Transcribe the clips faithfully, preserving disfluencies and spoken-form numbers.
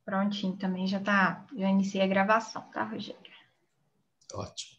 Prontinho, também já tá, já iniciei a gravação, tá, Rogério? Ótimo.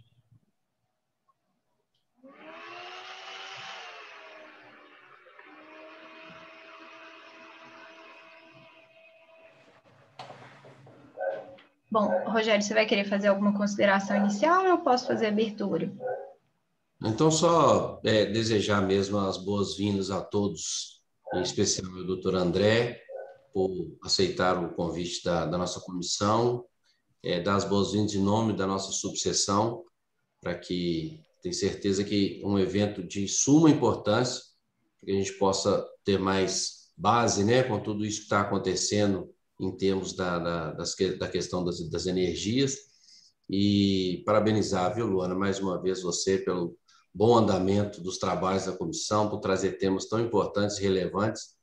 Bom, Rogério, você vai querer fazer alguma consideração inicial ou eu posso fazer a abertura? Então, só é, desejar mesmo as boas-vindas a todos, em especial ao doutor André, por aceitar o convite da, da nossa comissão, é, dar as boas-vindas em nome da nossa subseção, para que, tenho certeza que um evento de suma importância, para que a gente possa ter mais base, né, com tudo isso que está acontecendo em termos da, da, das, da questão das, das energias. E parabenizar, viu, Luana, mais uma vez você pelo bom andamento dos trabalhos da comissão, por trazer temas tão importantes e relevantes,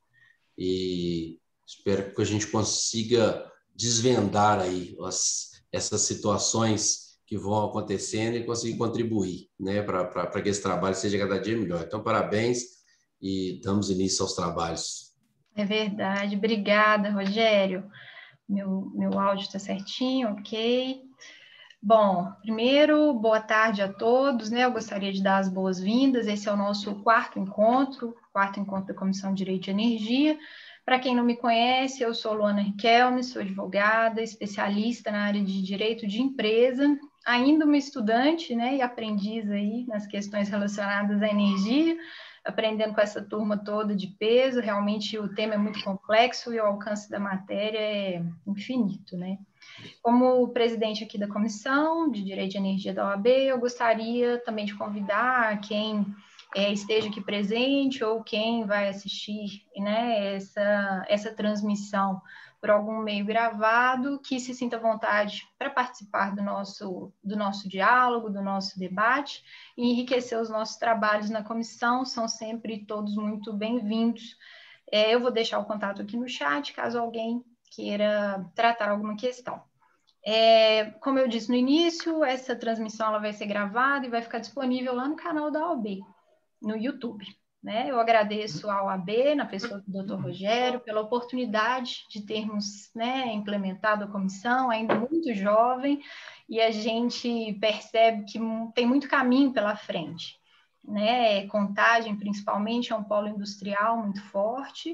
e espero que a gente consiga desvendar aí as, essas situações que vão acontecendo e conseguir contribuir, né, para que esse trabalho seja cada dia melhor. Então, parabéns e damos início aos trabalhos. É verdade, obrigada, Rogério. Meu, meu áudio está certinho, ok. Bom, primeiro, boa tarde a todos, né? Eu gostaria de dar as boas-vindas. Esse é o nosso quarto encontro, quarto encontro da Comissão de Direito de Energia. Para quem não me conhece, eu sou Luana Riquelme, sou advogada, especialista na área de direito de empresa, ainda uma estudante, né, e aprendiz aí nas questões relacionadas à energia, aprendendo com essa turma toda de peso. Realmente o tema é muito complexo e o alcance da matéria é infinito, né? Como presidente aqui da Comissão de Direito de Energia da O A B, eu gostaria também de convidar quem é, esteja aqui presente ou quem vai assistir, né, essa, essa transmissão por algum meio gravado, que se sinta à vontade para participar do nosso, do nosso diálogo, do nosso debate e enriquecer os nossos trabalhos na comissão. São sempre todos muito bem-vindos. É, eu vou deixar o contato aqui no chat, caso alguém queira tratar alguma questão. É, como eu disse no início, essa transmissão ela vai ser gravada e vai ficar disponível lá no canal da O A B, no YouTube. Né? Eu agradeço à O A B, na pessoa do doutor Rogério, pela oportunidade de termos, né, implementado a comissão, ainda muito jovem, e a gente percebe que tem muito caminho pela frente. Né? Contagem, principalmente, é um polo industrial muito forte,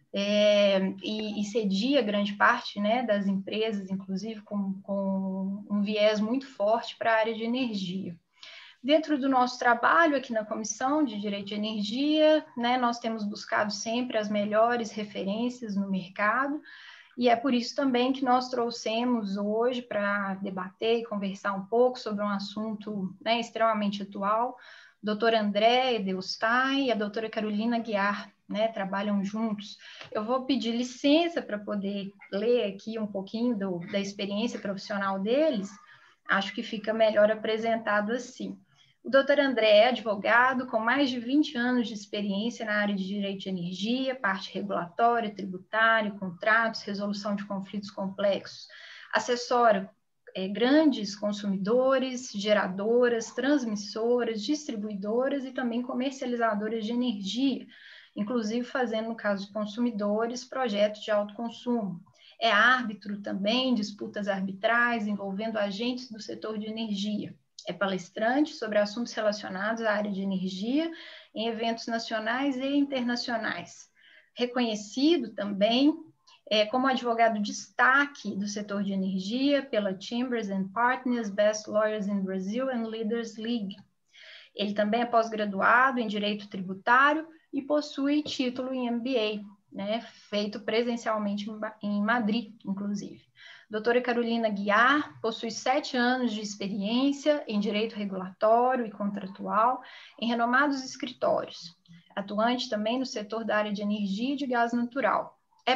É, e, e cedia grande parte, né, das empresas, inclusive com, com um viés muito forte para a área de energia. Dentro do nosso trabalho aqui na Comissão de Direito de Energia, né, nós temos buscado sempre as melhores referências no mercado, e é por isso também que nós trouxemos hoje para debater e conversar um pouco sobre um assunto, né, extremamente atual, o doutor André Edelstein e a doutora Carolina Guiar, né, trabalham juntos. Eu vou pedir licença para poder ler aqui um pouquinho do, da experiência profissional deles, acho que fica melhor apresentado assim. O doutor André é advogado com mais de vinte anos de experiência na área de direito de energia, parte regulatória, tributária, contratos, resolução de conflitos complexos. Assessora é, grandes consumidores, geradoras, transmissoras, distribuidoras e também comercializadoras de energia, inclusive fazendo, no caso de consumidores, projetos de autoconsumo. É árbitro também, disputas arbitrais envolvendo agentes do setor de energia. É palestrante sobre assuntos relacionados à área de energia em eventos nacionais e internacionais. Reconhecido também é, como advogado destaque do setor de energia pela Chambers and Partners Best Lawyers in Brazil and Leaders League. Ele também é pós-graduado em Direito Tributário e possui título em M B A, né, feito presencialmente em Madrid, inclusive. Doutora Carolina Guiar possui sete anos de experiência em direito regulatório e contratual em renomados escritórios, atuante também no setor da área de energia e de gás natural. É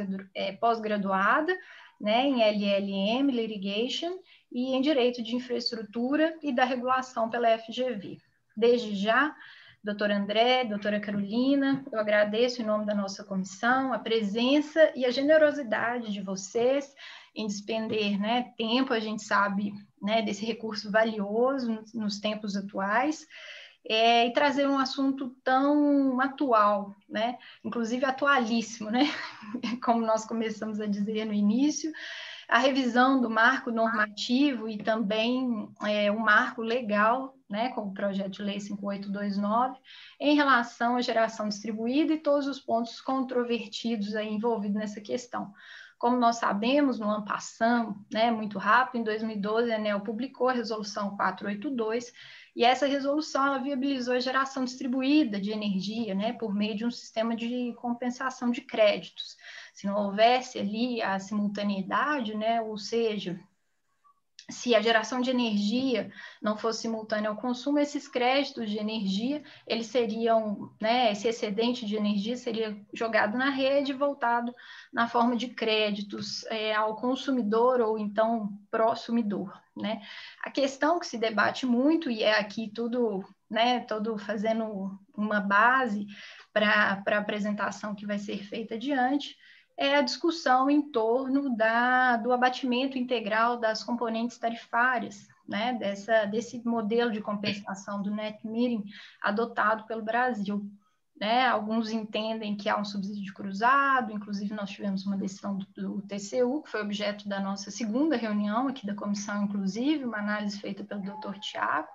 pós-graduada, né, em L L M, Litigation, e em Direito de Infraestrutura e da Regulação pela F G V. Desde já, doutor André, doutora Carolina, eu agradeço em nome da nossa comissão a presença e a generosidade de vocês em despender, né, tempo, a gente sabe, né, desse recurso valioso nos, nos tempos atuais, é, e trazer um assunto tão atual, né? Inclusive atualíssimo, né? Como nós começamos a dizer no início, a revisão do marco normativo e também é, o marco legal, né, com o projeto de lei cinco oito dois nove, em relação à geração distribuída e todos os pontos controvertidos aí envolvidos nessa questão. Como nós sabemos, no ano passado, né, muito rápido, em dois mil e doze, a ANEEL publicou a resolução quatrocentos e oitenta e dois, e essa resolução ela viabilizou a geração distribuída de energia, né, por meio de um sistema de compensação de créditos. Se não houvesse ali a simultaneidade, né, ou seja, se a geração de energia não fosse simultânea ao consumo, esses créditos de energia, eles seriam, né, esse excedente de energia seria jogado na rede e voltado na forma de créditos é, ao consumidor ou então prosumidor, né? A questão que se debate muito, e é aqui tudo, né, todo fazendo uma base para a apresentação que vai ser feita adiante, é a discussão em torno da, do abatimento integral das componentes tarifárias, né, dessa, desse modelo de compensação do net metering adotado pelo Brasil. Né? Alguns entendem que há um subsídio cruzado, inclusive nós tivemos uma decisão do, do T C U, que foi objeto da nossa segunda reunião aqui da comissão, inclusive, uma análise feita pelo doutor Tiago.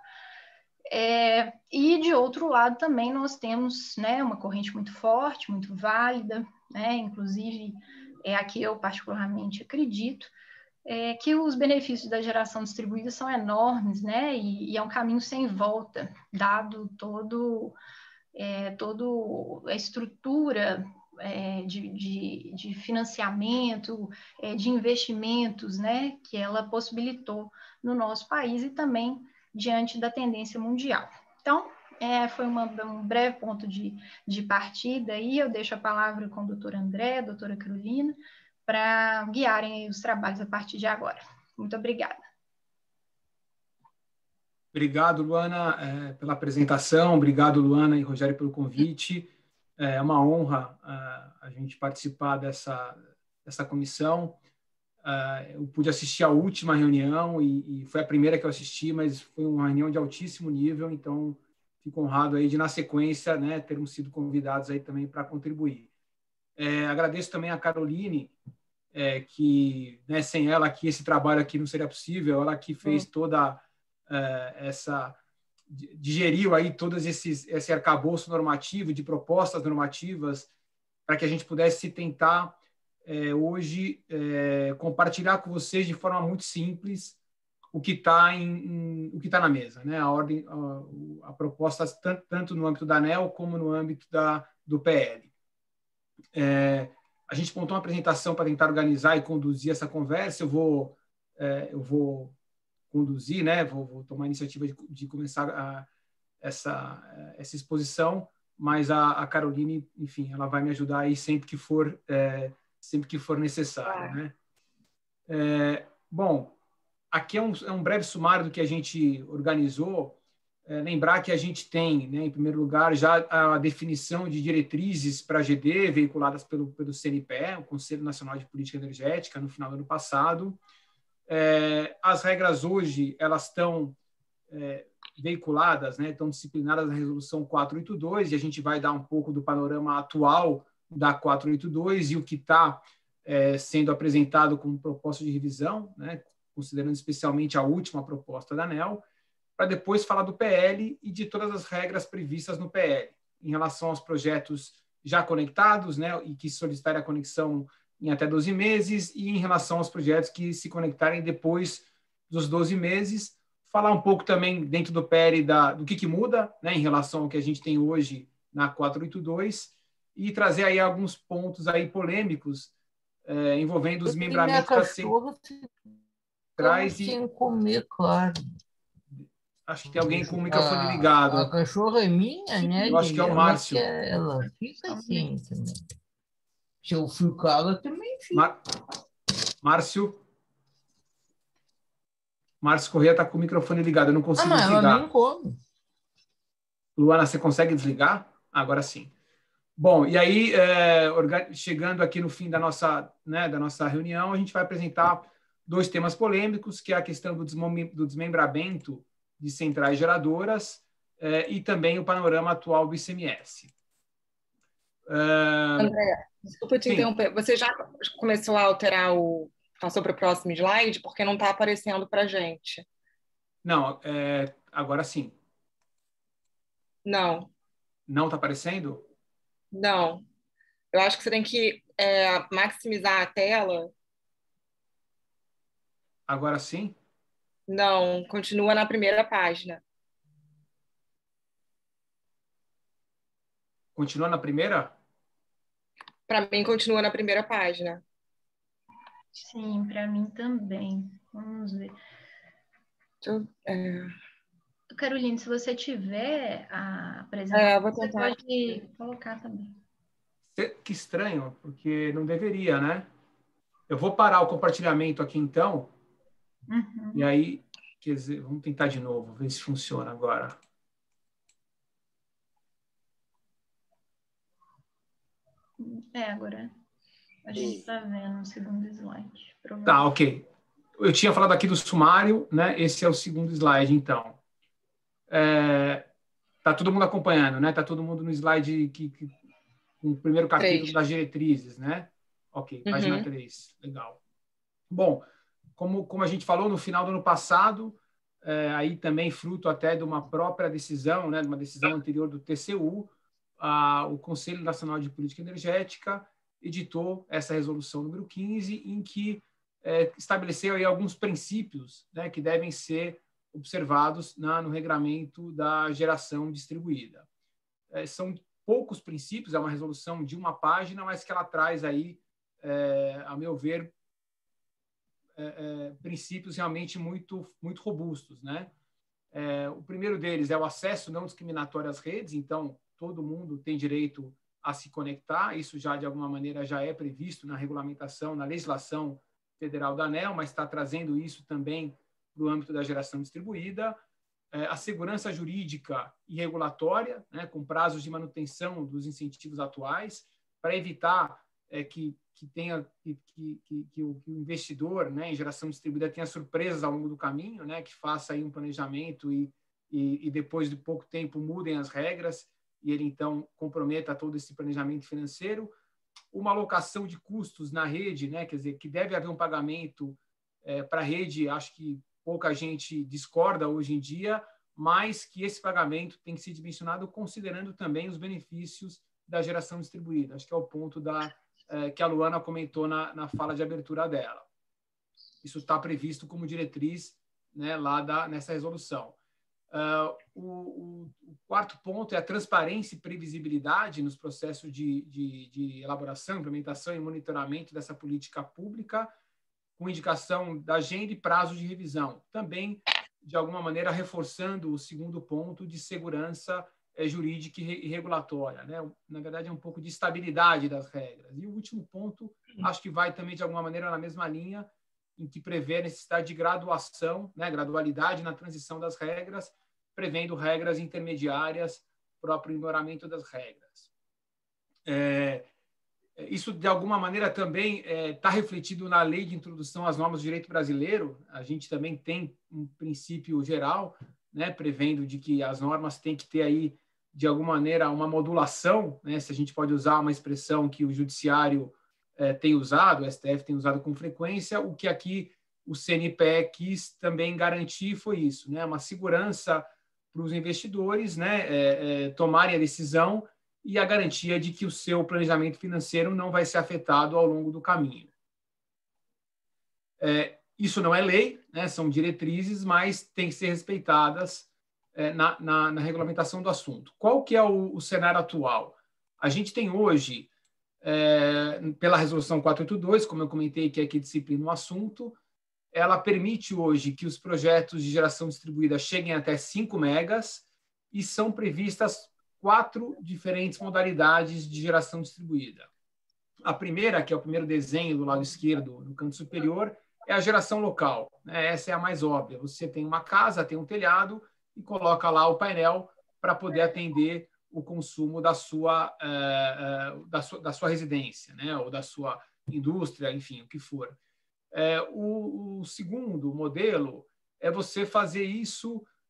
É, e, de outro lado, também nós temos, né, uma corrente muito forte, muito válida, né, inclusive, é a que eu particularmente acredito, é, que os benefícios da geração distribuída são enormes, né, e, e é um caminho sem volta, dado todo, é, todo a estrutura é, de, de, de financiamento, é, de investimentos, né, que ela possibilitou no nosso país e também diante da tendência mundial. Então, é, foi uma, um breve ponto de, de partida, e eu deixo a palavra com o doutor André, a doutora Carolina, para guiarem os trabalhos a partir de agora. Muito obrigada. Obrigado, Luana, é, pela apresentação. Obrigado, Luana e Rogério, pelo convite. É uma honra a, a gente participar dessa, dessa comissão. Uh, eu pude assistir a última reunião e, e foi a primeira que eu assisti, mas foi uma reunião de altíssimo nível, então fico honrado aí de, na sequência, né, termos sido convidados aí também para contribuir. É, agradeço também a Caroline, é, que, né, sem ela aqui, esse trabalho aqui não seria possível, ela que fez toda uh, essa, digeriu aí todos esses, esse arcabouço normativo, de propostas normativas, para que a gente pudesse tentar É, hoje é, compartilhar com vocês de forma muito simples o que está em, em, o que está na mesa, né? A ordem, a, a proposta tanto, tanto no âmbito da ANEEL como no âmbito da, do P L. É, a gente montou uma apresentação para tentar organizar e conduzir essa conversa. Eu vou, é, eu vou conduzir, né? Vou, vou tomar a iniciativa de, de começar a, essa, essa exposição, mas a, a Caroline, enfim, ela vai me ajudar aí sempre que for é, sempre que for necessário, né? É, bom, aqui é um, é um breve sumário do que a gente organizou. É, lembrar que a gente tem, né, em primeiro lugar, já a definição de diretrizes para a G D, veiculadas pelo, pelo C N P E, o Conselho Nacional de Política Energética, no final do ano passado. É, as regras hoje, elas estão é, veiculadas, né, estão disciplinadas na Resolução quatrocentos e oitenta e dois, e a gente vai dar um pouco do panorama atual da quatrocentos e oitenta e dois e o que está é, sendo apresentado como proposta de revisão, né, considerando especialmente a última proposta da ANEEL, para depois falar do P L e de todas as regras previstas no P L, em relação aos projetos já conectados, né, e que solicitarem a conexão em até doze meses, e em relação aos projetos que se conectarem depois dos doze meses, falar um pouco também dentro do P L da, do que, que muda, né, em relação ao que a gente tem hoje na quatrocentos e oitenta e dois, e trazer aí alguns pontos aí polêmicos é, envolvendo os membramentos para centrais e comer carne. Acho que tem alguém com o microfone ligado. A, a cachorra é minha, né? Eu acho que é o Márcio. É ela fica assim também. Se eu ficar, ela também fica. Mar... Márcio. Márcio Corrêa está com o microfone ligado. Eu não consigo ah, mas desligar. Ela nem come. Luana, você consegue desligar? Agora sim. Bom, e aí, é, chegando aqui no fim da nossa, né, da nossa reunião, a gente vai apresentar dois temas polêmicos, que é a questão do, desmem do desmembramento de centrais geradoras, é, e também o panorama atual do I C M S. Uh, André, desculpa te sim. interromper. Você já começou a alterar o... Passou para o próximo slide? Porque não está aparecendo para a gente. Não, é, agora sim. Não. Não está aparecendo? Não. Eu acho que você tem que é, maximizar a tela. Agora sim? Não, continua na primeira página. Continua na primeira? Para mim, continua na primeira página. Sim, para mim também. Vamos ver. Eu, é... Caroline, se você tiver a apresentação, é, você pode colocar também. Que estranho, porque não deveria, né? Eu vou parar o compartilhamento aqui, então. Uhum. E aí, quer dizer, vamos tentar de novo, ver se funciona agora. É, agora a gente está vendo o segundo slide. Tá, ok. Eu tinha falado aqui do sumário, né? Esse é o segundo slide, então. É, tá todo mundo acompanhando, né? Tá todo mundo no slide que, que no primeiro capítulo três. Das diretrizes, né? Ok, página Uhum. três. Legal. Bom, como, como a gente falou no final do ano passado, é, aí também fruto até de uma própria decisão, né? De uma decisão anterior do T C U, a, o Conselho Nacional de Política Energética editou essa resolução número quinze, em que é, estabeleceu aí alguns princípios, né, que devem ser observados na, no regramento da geração distribuída. É, são poucos princípios, é uma resolução de uma página, mas que ela traz aí, é, a meu ver, é, é, princípios realmente muito, muito robustos, né? É, o primeiro deles é o acesso não discriminatório às redes, então todo mundo tem direito a se conectar, isso já de alguma maneira já é previsto na regulamentação, na legislação federal da ANEEL, mas está trazendo isso também para o âmbito da geração distribuída. É, a segurança jurídica e regulatória, né, com prazos de manutenção dos incentivos atuais, para evitar é, que, que, tenha, que, que, que, que, o, que o investidor, né, em geração distribuída tenha surpresas ao longo do caminho, né, que faça aí um planejamento e, e, e depois de pouco tempo mudem as regras e ele, então, comprometa todo esse planejamento financeiro. Uma alocação de custos na rede, né, quer dizer, que deve haver um pagamento é, para a rede, acho que pouca gente discorda hoje em dia, mas que esse pagamento tem que ser dimensionado considerando também os benefícios da geração distribuída. Acho que é o ponto da, é, que a Luana comentou na, na fala de abertura dela. Isso está previsto como diretriz, né, lá da, nessa resolução. Uh, o, o, o quarto ponto é a transparência e previsibilidade nos processos de, de, de elaboração, implementação e monitoramento dessa política pública, com indicação da agenda e prazo de revisão. Também, de alguma maneira, reforçando o segundo ponto de segurança é, jurídica e regulatória, né? Na verdade, é um pouco de estabilidade das regras. E o último ponto, acho que vai também, de alguma maneira, na mesma linha, em que prevê a necessidade de graduação, né, gradualidade na transição das regras, prevendo regras intermediárias para o aprimoramento das regras. É, isso, de alguma maneira, também está é, refletido na Lei de Introdução às Normas do Direito Brasileiro. A gente também tem um princípio geral, né, prevendo de que as normas têm que ter aí, de alguma maneira, uma modulação, né, se a gente pode usar uma expressão que o Judiciário É, tem usado, o S T F tem usado com frequência, o que aqui o C N P E quis também garantir foi isso, né? Uma segurança para os investidores, né? É, é, tomarem a decisão e a garantia de que o seu planejamento financeiro não vai ser afetado ao longo do caminho. É, isso não é lei, né? São diretrizes, mas tem que ser respeitadas é, na, na, na regulamentação do assunto. Qual que é o, o cenário atual? A gente tem hoje É, pela resolução quatrocentos e oitenta e dois, como eu comentei, que é que disciplina o assunto, ela permite hoje que os projetos de geração distribuída cheguem até cinco megas e são previstas quatro diferentes modalidades de geração distribuída. A primeira, que é o primeiro desenho do lado esquerdo, no canto superior, é a geração local, né? Essa é a mais óbvia. Você tem uma casa, tem um telhado e coloca lá o painel para poder atender o consumo da sua, uh, uh, da sua, da sua residência, né? Ou da sua indústria, enfim, o que for. Uh, o, o segundo modelo é você fazer isso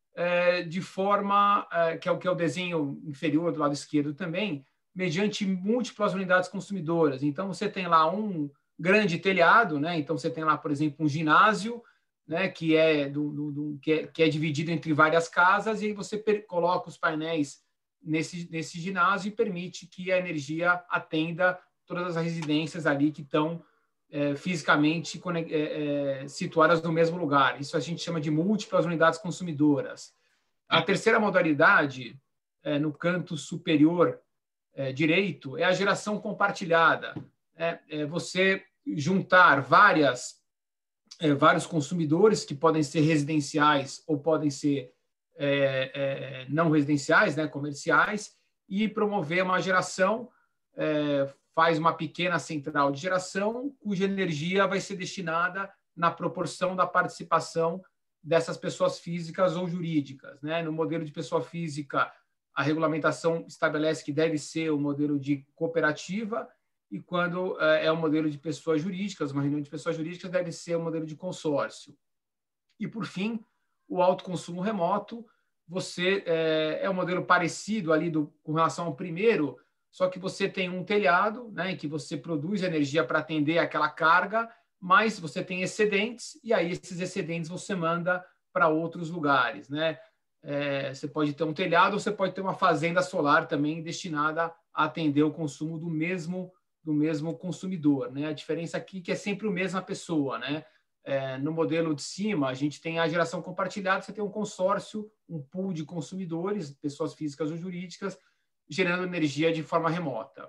é, de forma, é, que, é o, que é o desenho inferior do lado esquerdo também, mediante múltiplas unidades consumidoras. Então, você tem lá um grande telhado, né? Então, você tem lá, por exemplo, um ginásio, né? que, é do, do, do, que, é, que é dividido entre várias casas, e aí você per, coloca os painéis nesse, nesse ginásio e permite que a energia atenda todas as residências ali que estão é, fisicamente é, é, situadas no mesmo lugar. Isso a gente chama de múltiplas unidades consumidoras. A terceira modalidade, é, no canto superior é, direito, é a geração compartilhada. É, é você juntar várias, é, vários consumidores, que podem ser residenciais ou podem ser é, é, não residenciais, né, comerciais, e promover uma geração, é, faz uma pequena central de geração, cuja energia vai ser destinada na proporção da participação dessas pessoas físicas ou jurídicas, né? No modelo de pessoa física, a regulamentação estabelece que deve ser o modelo de cooperativa, e quando é o modelo de pessoas jurídicas, uma reunião de pessoas jurídicas, deve ser o modelo de consórcio. E, por fim, o autoconsumo remoto, você é, é um modelo parecido ali do, com relação ao primeiro, só que você tem um telhado, né, em que você produz energia para atender aquela carga, mas você tem excedentes, e aí esses excedentes você manda para outros lugares, né? É, você pode ter um telhado, ou você pode ter uma fazenda solar também destinada a atender o consumo do mesmo, do mesmo consumidor, né? A diferença aqui é que é sempre a mesma pessoa, né? É, no modelo de cima, a gente tem a geração compartilhada, você tem um consórcio, um pool de consumidores, pessoas físicas ou jurídicas, gerando energia de forma remota.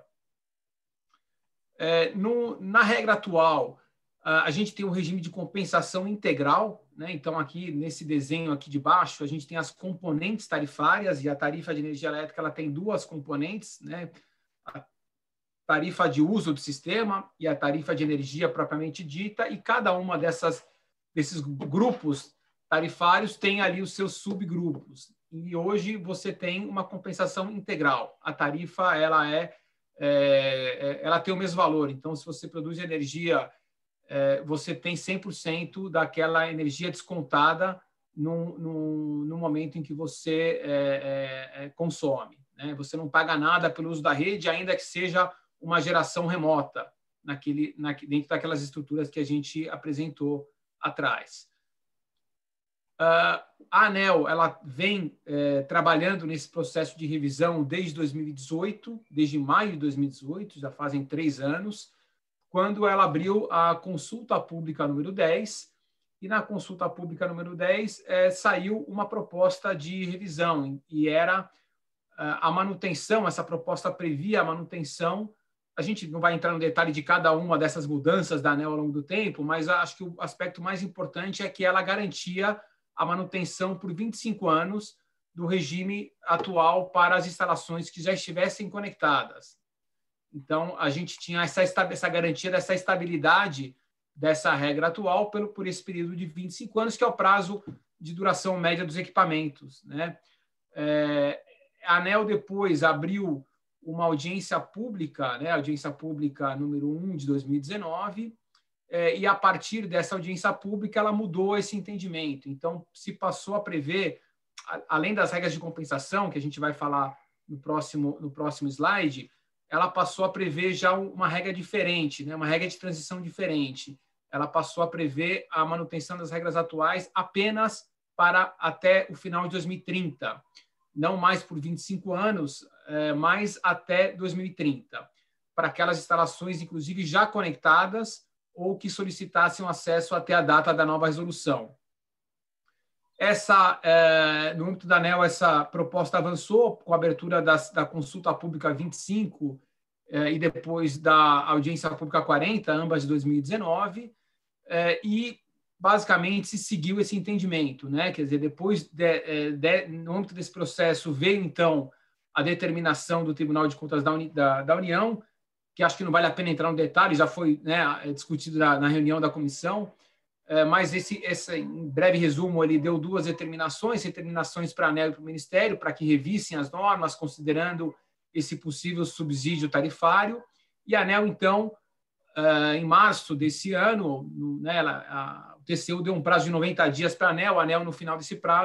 É, no, na regra atual, a gente tem um regime de compensação integral, né? Então, aqui nesse desenho aqui de baixo, a gente tem as componentes tarifárias, e a tarifa de energia elétrica ela tem duas componentes, né? A tarifa de uso do sistema e a tarifa de energia propriamente dita, e cada uma dessas, desses grupos tarifários tem ali os seus subgrupos. E hoje você tem uma compensação integral. A tarifa ela é, é ela tem o mesmo valor. Então, se você produz energia, é, você tem cem por cento daquela energia descontada no, no, no momento em que você é, é, consome, né? Você não paga nada pelo uso da rede, ainda que seja uma geração remota, naquele, na, dentro daquelas estruturas que a gente apresentou atrás. Uh, a ANEEL ela vem é, trabalhando nesse processo de revisão desde dois mil e dezoito, desde maio de dois mil e dezoito, já fazem três anos, quando ela abriu a consulta pública número dez, e na consulta pública número dez é, saiu uma proposta de revisão, e era uh, a manutenção, essa proposta previa a manutenção. A gente não vai entrar no detalhe de cada uma dessas mudanças da ANEEL ao longo do tempo, mas acho que o aspecto mais importante é que ela garantia a manutenção por vinte e cinco anos do regime atual para as instalações que já estivessem conectadas. Então, a gente tinha essa, essa garantia dessa estabilidade dessa regra atual pelo, por esse período de vinte e cinco anos, que é o prazo de duração média dos equipamentos, né? É, a ANEEL depois abriu uma audiência pública, né? Audiência pública número um de dois mil e dezenove, é, e a partir dessa audiência pública ela mudou esse entendimento. Então, se passou a prever, além das regras de compensação, que a gente vai falar no próximo, no próximo slide, ela passou a prever já uma regra diferente, né? Uma regra de transição diferente. Ela passou a prever a manutenção das regras atuais apenas para até o final de dois mil e trinta, não mais por vinte e cinco anos, mas até dois mil e trinta, para aquelas instalações, inclusive, já conectadas ou que solicitassem acesso até a data da nova resolução. Essa, é, no âmbito da ANEEL, essa proposta avançou com a abertura das, da consulta pública vinte e cinco é, e depois da audiência pública quarenta, ambas de dois mil e dezenove, é, e basicamente se seguiu esse entendimento, né? Quer dizer, depois, de, de, no âmbito desse processo, veio, então, a determinação do Tribunal de Contas da, Uni, da, da União, que acho que não vale a pena entrar no detalhe, já foi, né, discutido na, na reunião da comissão, é, mas esse, esse, em breve resumo, ele deu duas determinações, determinações para a ANEEL e para o Ministério, para que revissem as normas, considerando esse possível subsídio tarifário, e a ANEEL, então, é, em março desse ano, no, né, ela, a, o T C U deu um prazo de noventa dias para a ANEEL, a ANEEL, no final desse prazo,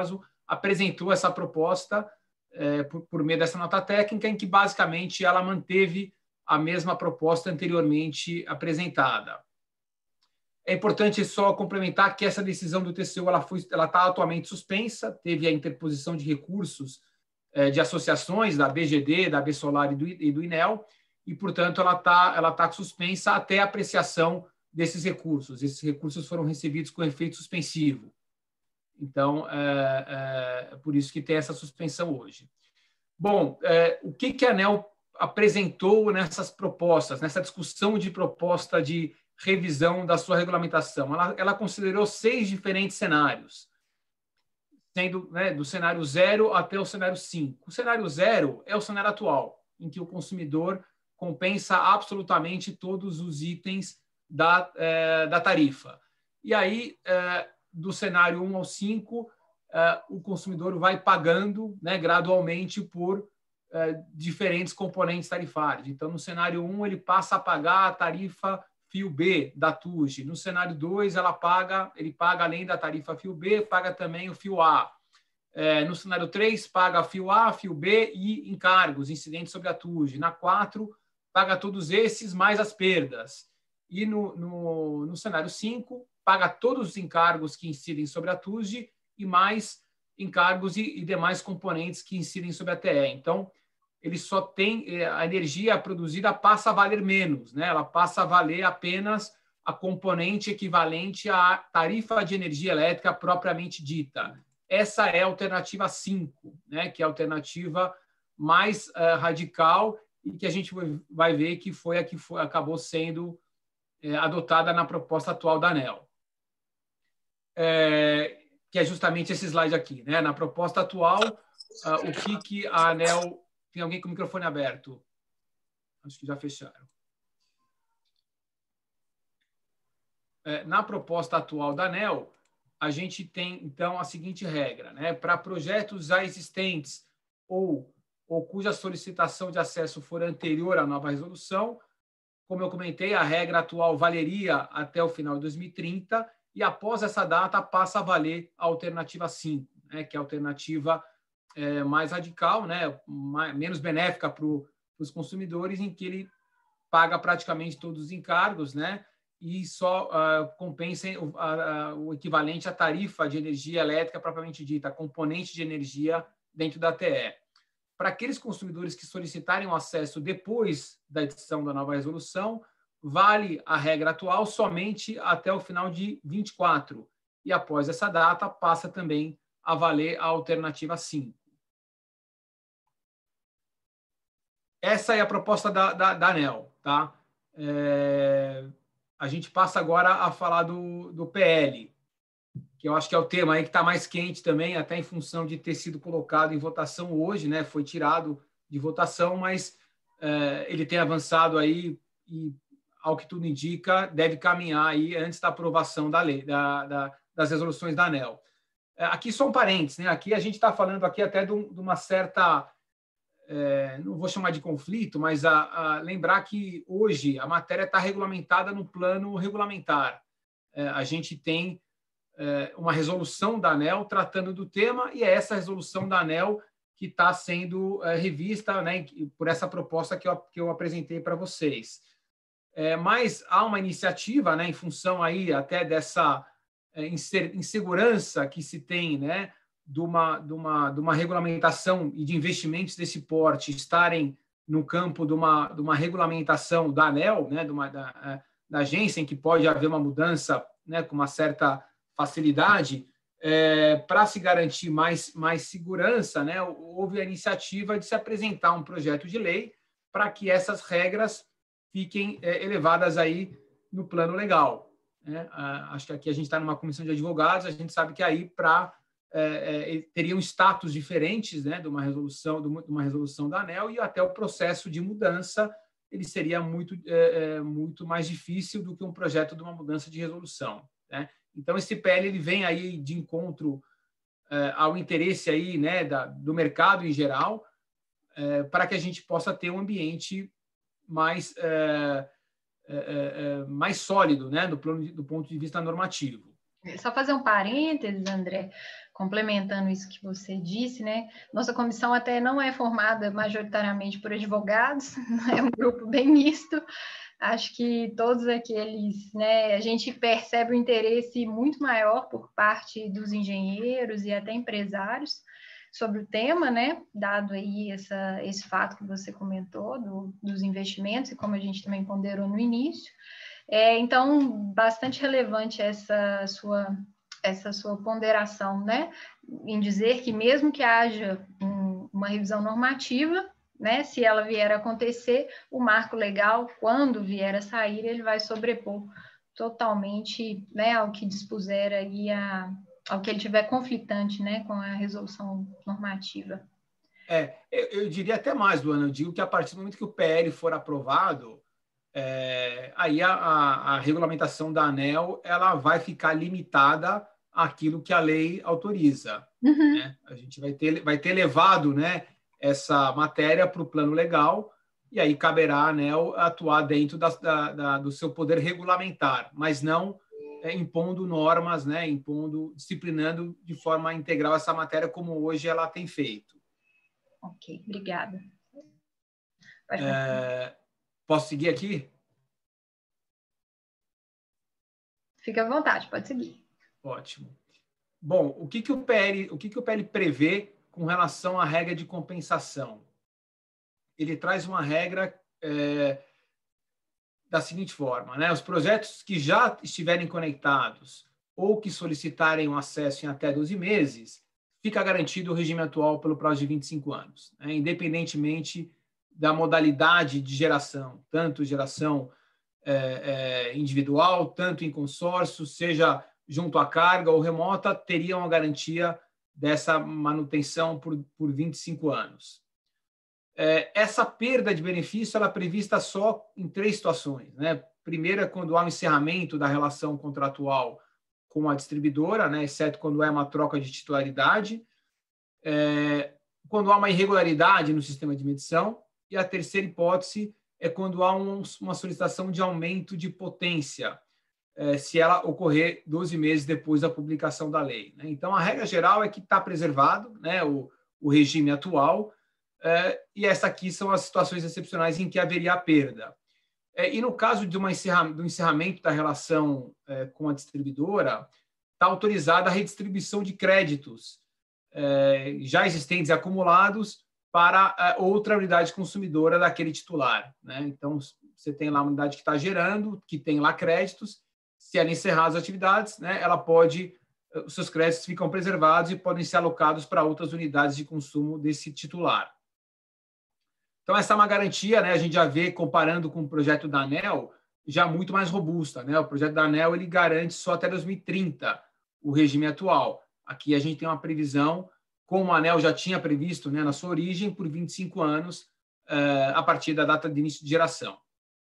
apresentou essa proposta é, por, por meio dessa nota técnica, em que basicamente ela manteve a mesma proposta anteriormente apresentada. É importante só complementar que essa decisão do T C U ela foi, ela está atualmente suspensa, teve a interposição de recursos é, de associações da B G D, da ABSolar e do, e do I N E L, e, portanto, ela está ela tá suspensa até a apreciação desses recursos. Esses recursos foram recebidos com efeito suspensivo. Então, é, é por isso que tem essa suspensão hoje. Bom, é, o que, que a ANEEL apresentou nessas propostas, nessa discussão de proposta de revisão da sua regulamentação? Ela, ela considerou seis diferentes cenários, sendo, né, do cenário zero até o cenário cinco. O cenário zero é o cenário atual, em que o consumidor compensa absolutamente todos os itens da, é, da tarifa. E aí, é, do cenário um ao cinco, é, o consumidor vai pagando, né, gradualmente por é, diferentes componentes tarifários. Então, no cenário um, ele passa a pagar a tarifa fio B da T U G. No cenário dois, ela paga, ele paga, além da tarifa fio B, paga também o fio A. É, no cenário três, paga fio A, fio B e encargos incidentes sobre a T U G. Na quatro, paga todos esses mais as perdas. E no, no, no cenário cinco, paga todos os encargos que incidem sobre a T U G e mais encargos e, e demais componentes que incidem sobre a T E. Então, ele só tem, a energia produzida passa a valer menos, né? Ela passa a valer apenas a componente equivalente à tarifa de energia elétrica propriamente dita. Essa é a alternativa cinco, né? Que é a alternativa mais uh, radical e que a gente vai ver que foi a que foi, acabou sendo é, adotada na proposta atual da ANEEL. É, que é justamente esse slide aqui, né? Na proposta atual, uh, o que, que a ANEEL... Tem alguém com o microfone aberto? Acho que já fecharam. É, na proposta atual da ANEEL, a gente tem, então, a seguinte regra, né? Para projetos já existentes ou, ou cuja solicitação de acesso for anterior à nova resolução, como eu comentei, a regra atual valeria até o final de dois mil e trinta e, após essa data, passa a valer a alternativa cinco, né? Que é a alternativa é, mais radical, né? Mais, menos benéfica para os consumidores, em que ele paga praticamente todos os encargos, né? E só uh, compensem o, uh, o equivalente à tarifa de energia elétrica propriamente dita, a componente de energia dentro da T E. Para aqueles consumidores que solicitarem o acesso depois da edição da nova resolução, vale a regra atual somente até o final de vinte e quatro. E após essa data, passa também a valer a alternativa cinco. Essa é a proposta da, da, da ANEEL, tá? É... A gente passa agora a falar do, do P L, que eu acho que é o tema aí que está mais quente também, até em função de ter sido colocado em votação hoje, né? Foi tirado de votação, mas é, ele tem avançado aí e, ao que tudo indica, deve caminhar aí antes da aprovação da lei, da, da, das resoluções da ANEEL. É, aqui só um parênteses, né? Aqui a gente está falando aqui até de, um, de uma certa... É, não vou chamar de conflito, mas a, a lembrar que hoje a matéria está regulamentada no plano regulamentar. É, a gente tem é, uma resolução da ANEEL tratando do tema e é essa resolução da ANEEL que está sendo é, revista, né, por essa proposta que eu, que eu apresentei para vocês. É, mas há uma iniciativa, né, em função aí até dessa é, insegurança que se tem, né, de uma, de, uma, de uma regulamentação e de investimentos desse porte estarem no campo de uma, de uma regulamentação da ANEEL, né, de uma, da, da agência, em que pode haver uma mudança, né, com uma certa facilidade, é, para se garantir mais, mais segurança, né, houve a iniciativa de se apresentar um projeto de lei para que essas regras fiquem é, elevadas aí no plano legal. Né? Ah, acho que aqui a gente está numa comissão de advogados, a gente sabe que aí para É, é, teriam status diferentes, né, de uma resolução, de uma resolução da ANEEL, e até o processo de mudança ele seria muito, é, muito mais difícil do que um projeto de uma mudança de resolução. Né? Então, esse P L ele vem aí de encontro é, ao interesse aí, né, da, do mercado em geral, é, para que a gente possa ter um ambiente mais, é, é, é, mais sólido, né, do, plano, do ponto de vista normativo. Só fazer um parênteses, André, complementando isso que você disse, né? Nossa comissão até não é formada majoritariamente por advogados, é um grupo bem misto. Acho que todos aqueles, né? A gente percebe um interesse muito maior por parte dos engenheiros e até empresários sobre o tema, né? Dado aí essa, esse fato que você comentou do, dos investimentos e como a gente também ponderou no início. É, então, bastante relevante essa sua, essa sua ponderação, né? Em dizer que mesmo que haja um, uma revisão normativa, né? Se ela vier a acontecer, o marco legal, quando vier a sair, ele vai sobrepor totalmente, né, ao que dispuser aí a, ao que ele tiver conflitante, né, com a resolução normativa. É, eu, eu diria até mais, Luana, eu digo que a partir do momento que o P L for aprovado, É, aí a, a, a regulamentação da ANEEL ela vai ficar limitada àquilo que a lei autoriza. Uhum. Né? A gente vai ter, vai ter levado, né, essa matéria para o plano legal e aí caberá à ANEEL atuar dentro da, da, da, do seu poder regulamentar, mas não é, impondo normas, né, impondo, disciplinando de forma integral essa matéria como hoje ela tem feito. Ok, obrigada. É, posso seguir aqui? Fique à vontade, pode seguir. Ótimo. Bom, o que, que, o, P L, o que, que o P L prevê com relação à regra de compensação? Ele traz uma regra é, da seguinte forma, né? Os projetos que já estiverem conectados ou que solicitarem um acesso em até doze meses, fica garantido o regime atual pelo prazo de vinte e cinco anos, né? Independentemente da modalidade de geração, tanto geração é, é, individual, tanto em consórcio, seja junto à carga ou remota, teriam a garantia dessa manutenção por, por vinte e cinco anos. É, essa perda de benefício ela é prevista só em três situações. Né? Primeiro é quando há um encerramento da relação contratual com a distribuidora, né? Exceto quando é uma troca de titularidade, é, quando há uma irregularidade no sistema de medição, e a terceira hipótese é quando há um, uma solicitação de aumento de potência, é, se ela ocorrer doze meses depois da publicação da lei. Né? Então, a regra geral é que está preservado, né, o, o regime atual, é, e essa aqui são as situações excepcionais em que haveria a perda. É, e no caso de uma encerra, do encerramento da relação é, com a distribuidora, está autorizada a redistribuição de créditos é, já existentes e acumulados para é, outra unidade consumidora daquele titular. Né? Então, você tem lá uma unidade que está gerando, que tem lá créditos, se ela encerrar as atividades, né, ela pode, os seus créditos ficam preservados e podem ser alocados para outras unidades de consumo desse titular. Então, essa é uma garantia, né, a gente já vê, comparando com o projeto da ANEEL, já muito mais robusta. Né? O projeto da ANEEL ele garante só até dois mil e trinta o regime atual. Aqui a gente tem uma previsão, como a ANEEL já tinha previsto, né, na sua origem, por vinte e cinco anos, eh, a partir da data de início de geração.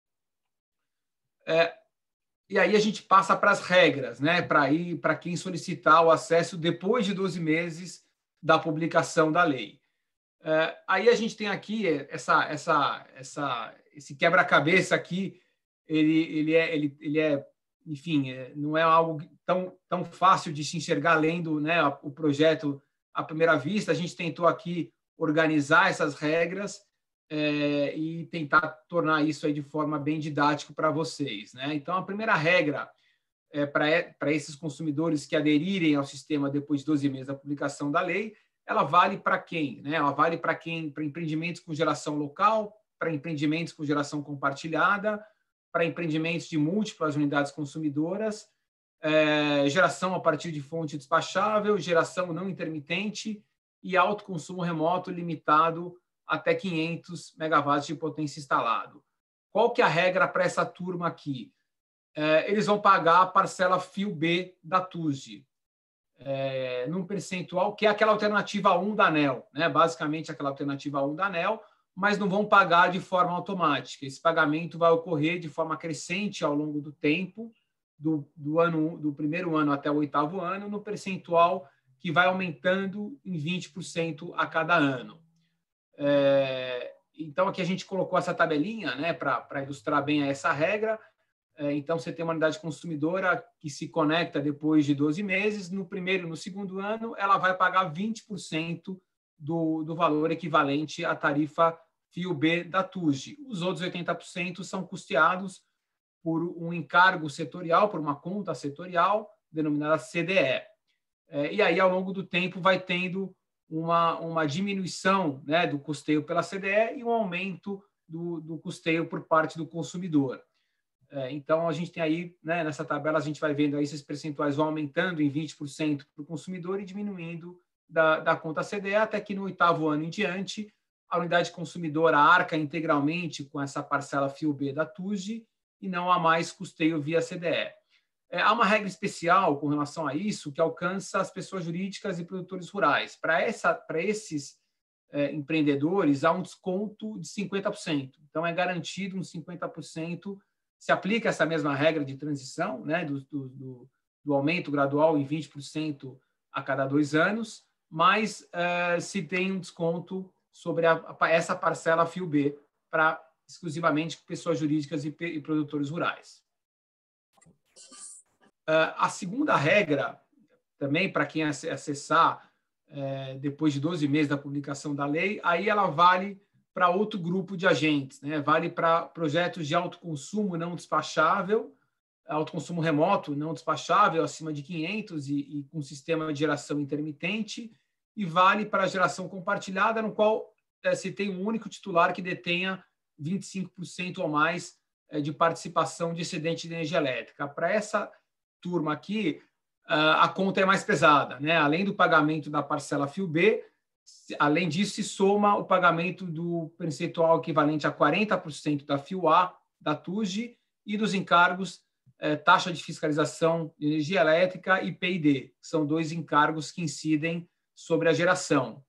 É, e aí a gente passa para as regras, né, para ir para quem solicitar o acesso depois de doze meses da publicação da lei. É, aí a gente tem aqui essa, essa, essa, esse quebra-cabeça aqui, ele, ele, é, ele, ele é, enfim, é, não é algo tão, tão fácil de se enxergar lendo, né, o projeto à primeira vista. A gente tentou aqui organizar essas regras é, e tentar tornar isso aí de forma bem didática para vocês. Né? Então, a primeira regra é, para esses consumidores que aderirem ao sistema depois de doze meses da publicação da lei, ela vale para quem? Né? Ela vale para quem? Para empreendimentos com geração local, para empreendimentos com geração compartilhada, para empreendimentos de múltiplas unidades consumidoras, é, geração a partir de fonte despachável, geração não intermitente e alto consumo remoto limitado até quinhentos megawatts de potência instalado. Qual que é a regra para essa turma aqui? É, eles vão pagar a parcela Fio B da T U S D, é, num percentual que é aquela alternativa um da ANEEL, né? Basicamente aquela alternativa um da ANEEL, mas não vão pagar de forma automática. Esse pagamento vai ocorrer de forma crescente ao longo do tempo, do, do, ano, do primeiro ano até o oitavo ano, no percentual que vai aumentando em vinte por cento a cada ano. É, então, aqui a gente colocou essa tabelinha, né, para ilustrar bem essa regra. Então, você tem uma unidade consumidora que se conecta depois de doze meses. No primeiro e no segundo ano, ela vai pagar vinte por cento do, do valor equivalente à tarifa Fio B da T U S. Os outros oitenta por cento são custeados por um encargo setorial, por uma conta setorial, denominada C D E. E aí, ao longo do tempo, vai tendo uma, uma diminuição, né, do custeio pela C D E e um aumento do, do custeio por parte do consumidor. Então, a gente tem aí, né, nessa tabela, a gente vai vendo aí esses percentuais vão aumentando em vinte por cento para o consumidor e diminuindo da, da conta C D E, até que no oitavo ano em diante, a unidade consumidora arca integralmente com essa parcela Fio B da T U S e não há mais custeio via C D E. É, há uma regra especial com relação a isso que alcança as pessoas jurídicas e produtores rurais. Para essa, para esses é, empreendedores, há um desconto de cinquenta por cento. Então, é garantido uns cinquenta por cento. Se aplica essa mesma regra de transição, né, do, do, do aumento gradual em vinte por cento a cada dois anos, mas uh, se tem um desconto sobre a, a, essa parcela Fio B para exclusivamente pessoas jurídicas e, e produtores rurais. Uh, a segunda regra, também para quem acessar uh, depois de doze meses da publicação da lei, aí ela vale para outro grupo de agentes, né? Vale para projetos de autoconsumo não despachável, autoconsumo remoto não despachável, acima de quinhentos e, e com sistema de geração intermitente, e vale para a geração compartilhada, no qual é, se tem um único titular que detenha vinte e cinco por cento ou mais é, de participação de excedente de energia elétrica. Para essa turma aqui, a conta é mais pesada, né? Além do pagamento da parcela Fio B, além disso, se soma o pagamento do percentual equivalente a quarenta por cento da Fio A, da T U S e dos encargos eh, taxa de fiscalização de energia elétrica e P I D, que são dois encargos que incidem sobre a geração.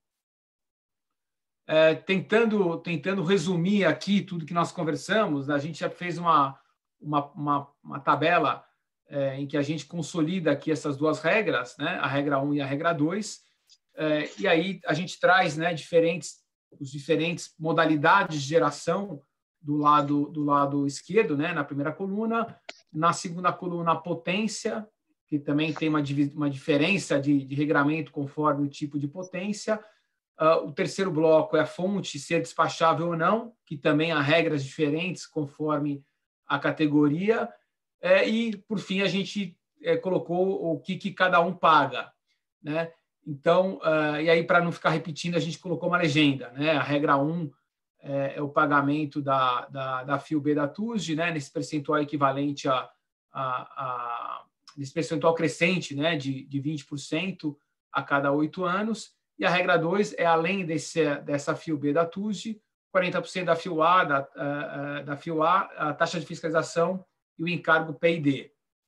Eh, tentando, tentando resumir aqui tudo que nós conversamos, a gente já fez uma, uma, uma, uma tabela eh, em que a gente consolida aqui essas duas regras, né, a regra um e a regra dois. É, e aí a gente traz, né, diferentes, os diferentes modalidades de geração do lado, do lado esquerdo, né, na primeira coluna. Na segunda coluna, a potência, que também tem uma, uma diferença de, de regramento conforme o tipo de potência. Uh, o terceiro bloco é a fonte ser despachável ou não, que também há regras diferentes conforme a categoria. É, e, por fim, a gente é, colocou o que, que cada um paga, né? Então, uh, e aí, para não ficar repetindo, a gente colocou uma legenda, né? A regra um é, é o pagamento da, da, da Fio B da T U S, né? Nesse percentual equivalente a, a, a nesse percentual crescente, né? de, de vinte por cento a cada oito anos. E a regra dois é, além desse, dessa Fio B da T U S, quarenta por cento da Fio A, da, uh, da Fio A, a taxa de fiscalização e o encargo P I D.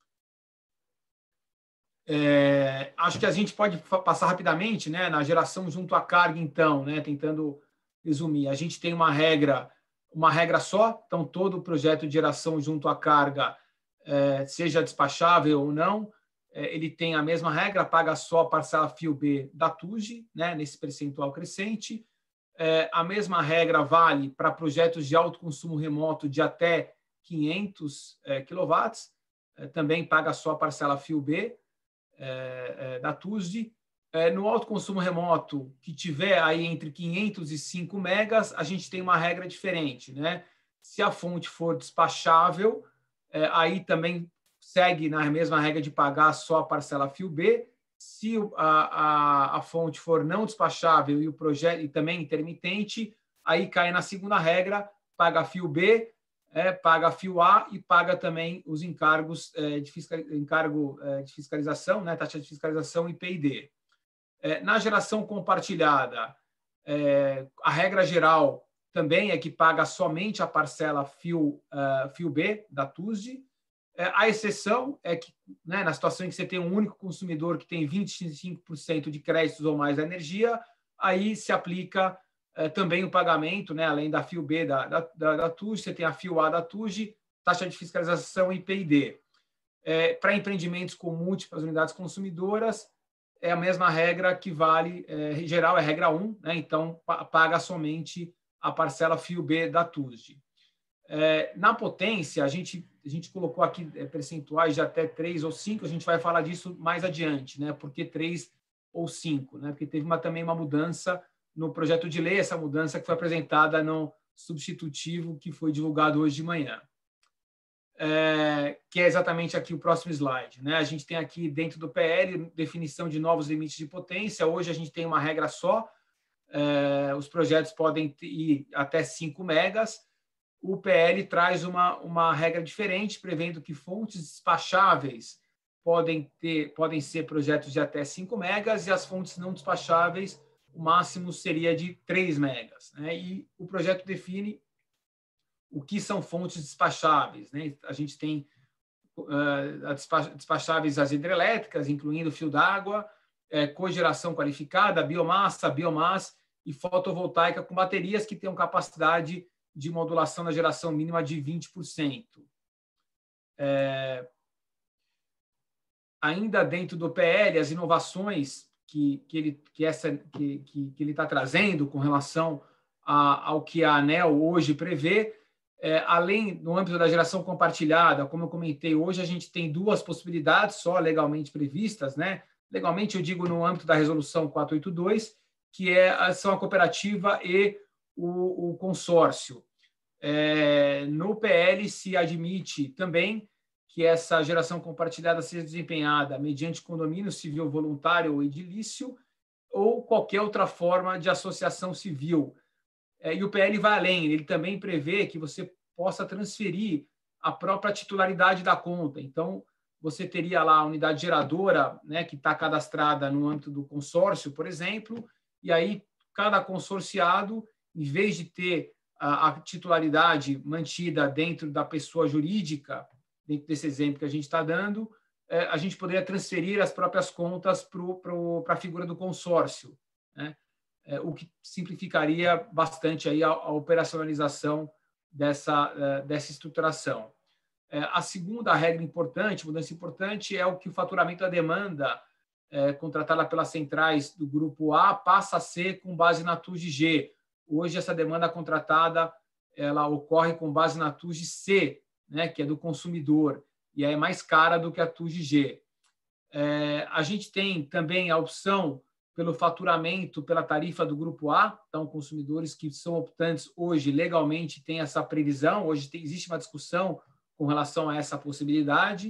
É, acho que a gente pode passar rapidamente, né, na geração junto à carga, então, né, tentando resumir. A gente tem uma regra, uma regra só, então todo o projeto de geração junto à carga, é, seja despachável ou não, é, ele tem a mesma regra, paga só a parcela Fio B da T U S, né, nesse percentual crescente. É, a mesma regra vale para projetos de autoconsumo remoto de até quinhentos é, quilowatts, é, também paga só a parcela Fio B. É, é, da T U S. É, no autoconsumo remoto, que tiver aí entre quinhentos e cinco megas, a gente tem uma regra diferente, né? Se a fonte for despachável, é, aí também segue na mesma regra de pagar só a parcela Fio B. Se a, a, a fonte for não despachável e o projeto e também intermitente, aí cai na segunda regra, paga Fio B, É, paga a Fio A e paga também os encargos é, de, fiscal, encargo, é, de fiscalização, né, taxa de fiscalização e P I D. É, na geração compartilhada, é, a regra geral também é que paga somente a parcela Fio, uh, Fio B da T U S. É, a exceção é que, né, na situação em que você tem um único consumidor que tem vinte e cinco por cento de créditos ou mais da energia, aí se aplica É, também o pagamento, né, além da Fio B da, da, da, da T U S, você tem a Fio A da T U S, taxa de fiscalização e P I D. É, para empreendimentos com múltiplas unidades consumidoras, é a mesma regra que vale, é, em geral, é a regra um, né, então paga somente a parcela Fio B da T U S. É, na potência, a gente, a gente colocou aqui percentuais de até três ou cinco, a gente vai falar disso mais adiante, né? Por que três ou cinco? Né? Porque teve uma, também uma mudança no projeto de lei, essa mudança que foi apresentada no substitutivo que foi divulgado hoje de manhã. É, que é exatamente aqui o próximo slide. Né? A gente tem aqui dentro do P L definição de novos limites de potência. Hoje a gente tem uma regra só, é, os projetos podem ir até cinco megas. O P L traz uma, uma regra diferente, prevendo que fontes despacháveis podem, ter, podem ser projetos de até cinco megas e as fontes não despacháveis, o máximo seria de três megas. Né? E o projeto define o que são fontes despacháveis. Né? A gente tem uh, despacháveis as hidrelétricas, incluindo fio d'água, eh, cogeração qualificada, biomassa, biomassa e fotovoltaica com baterias que tenham capacidade de modulação na geração mínima de vinte por cento. É, ainda dentro do P L, as inovações que, que ele que essa, que, que, que ele está trazendo com relação a, ao que a ANEEL hoje prevê, é, além no âmbito da geração compartilhada, como eu comentei, hoje a gente tem duas possibilidades só legalmente previstas, né? Legalmente, eu digo no âmbito da resolução quatrocentos e oitenta e dois, que é, são a cooperativa e o, o consórcio. É, no P L se admite também que essa geração compartilhada seja desempenhada mediante condomínio civil voluntário ou edilício ou qualquer outra forma de associação civil. É, e o P L vai além, ele também prevê que você possa transferir a própria titularidade da conta. Então, você teria lá a unidade geradora, né, que está cadastrada no âmbito do consórcio, por exemplo, e aí cada consorciado, em vez de ter a, a titularidade mantida dentro da pessoa jurídica, dentro desse exemplo que a gente está dando, é, a gente poderia transferir as próprias contas para a figura do consórcio, né? É, o que simplificaria bastante aí a, a operacionalização dessa, é, dessa estruturação. É, a segunda regra importante, mudança importante, é o que o faturamento da demanda é, contratada pelas centrais do grupo A passa a ser com base na T U G G. Hoje, essa demanda contratada ela ocorre com base na T U G C, né, que é do consumidor, e é mais cara do que a T U G G. É, a gente tem também a opção pelo faturamento pela tarifa do grupo A, então, consumidores que são optantes hoje legalmente têm essa previsão, hoje tem, existe uma discussão com relação a essa possibilidade.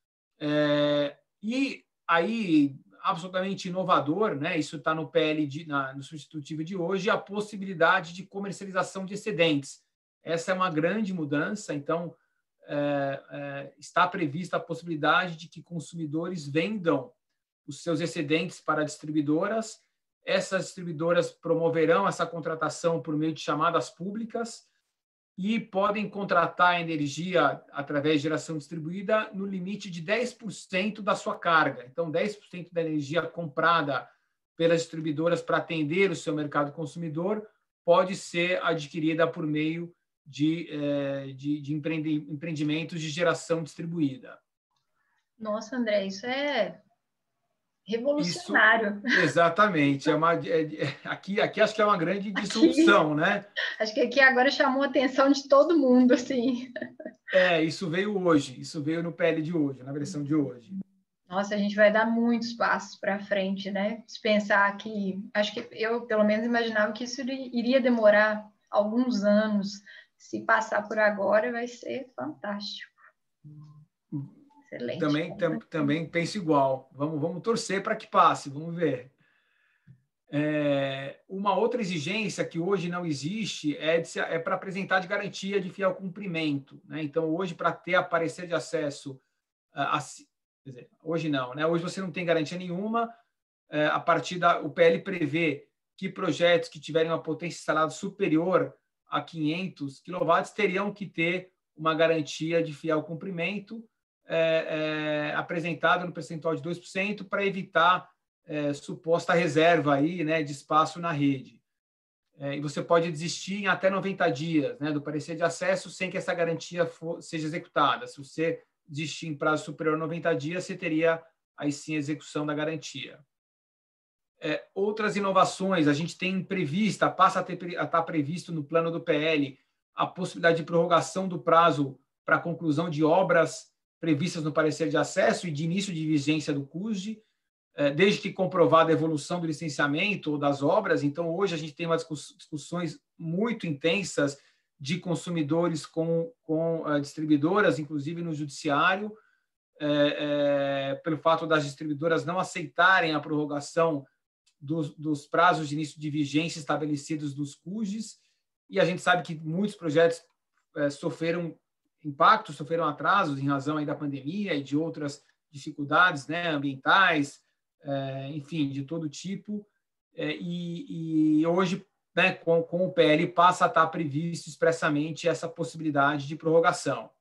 É, e aí, absolutamente inovador, né? Isso está no P L, de, na, no substitutivo de hoje, a possibilidade de comercialização de excedentes. Essa é uma grande mudança, então, é, é, está prevista a possibilidade de que consumidores vendam os seus excedentes para distribuidoras. Essas distribuidoras promoverão essa contratação por meio de chamadas públicas e podem contratar a energia através de geração distribuída no limite de dez por cento da sua carga. Então, dez por cento da energia comprada pelas distribuidoras para atender o seu mercado consumidor pode ser adquirida por meio de, de, de empreendimentos de geração distribuída. Nossa, André, isso é revolucionário. Isso, exatamente. É uma, é, aqui, aqui acho que é uma grande disrupção, aqui, né? Acho que aqui agora chamou a atenção de todo mundo, assim. É, isso veio hoje, isso veio no P L de hoje, na versão de hoje. Nossa, a gente vai dar muitos passos para frente, né? Se pensar que, acho que eu, pelo menos, imaginava que isso iria demorar alguns anos. Se passar por agora, vai ser fantástico. Excelente. Também, tam, também penso igual. Vamos, vamos torcer para que passe, vamos ver. É, uma outra exigência que hoje não existe é, de, é para apresentar de garantia de fiel cumprimento. Né? Então, hoje, para ter a parecer de acesso, a, a, quer dizer, hoje não, né? Hoje você não tem garantia nenhuma. É, a partir da, o P L prevê que projetos que tiverem uma potência instalada superior a quinhentos quilowatts teriam que ter uma garantia de fiel cumprimento, É, é, apresentado no percentual de dois por cento para evitar é, suposta reserva aí, né, de espaço na rede. É, e você pode desistir em até noventa dias, né, do parecer de acesso sem que essa garantia for, seja executada. Se você desistir em prazo superior a noventa dias, você teria aí sim a execução da garantia. É, outras inovações, a gente tem prevista, passa a, ter, a estar previsto no plano do P L, a possibilidade de prorrogação do prazo para a conclusão de obras previstas no parecer de acesso e de início de vigência do C U S D, desde que comprovada a evolução do licenciamento ou das obras. Então, hoje a gente tem umas discussões muito intensas de consumidores com, com uh, distribuidoras, inclusive no judiciário, é, é, pelo fato das distribuidoras não aceitarem a prorrogação dos, dos prazos de início de vigência estabelecidos nos C U S Ds, e a gente sabe que muitos projetos é, sofreram impactos, sofreram atrasos em razão aí da pandemia e de outras dificuldades, né, ambientais, é, enfim, de todo tipo, é, e, e hoje, né, com, com o P L, passa a estar previsto expressamente essa possibilidade de prorrogação.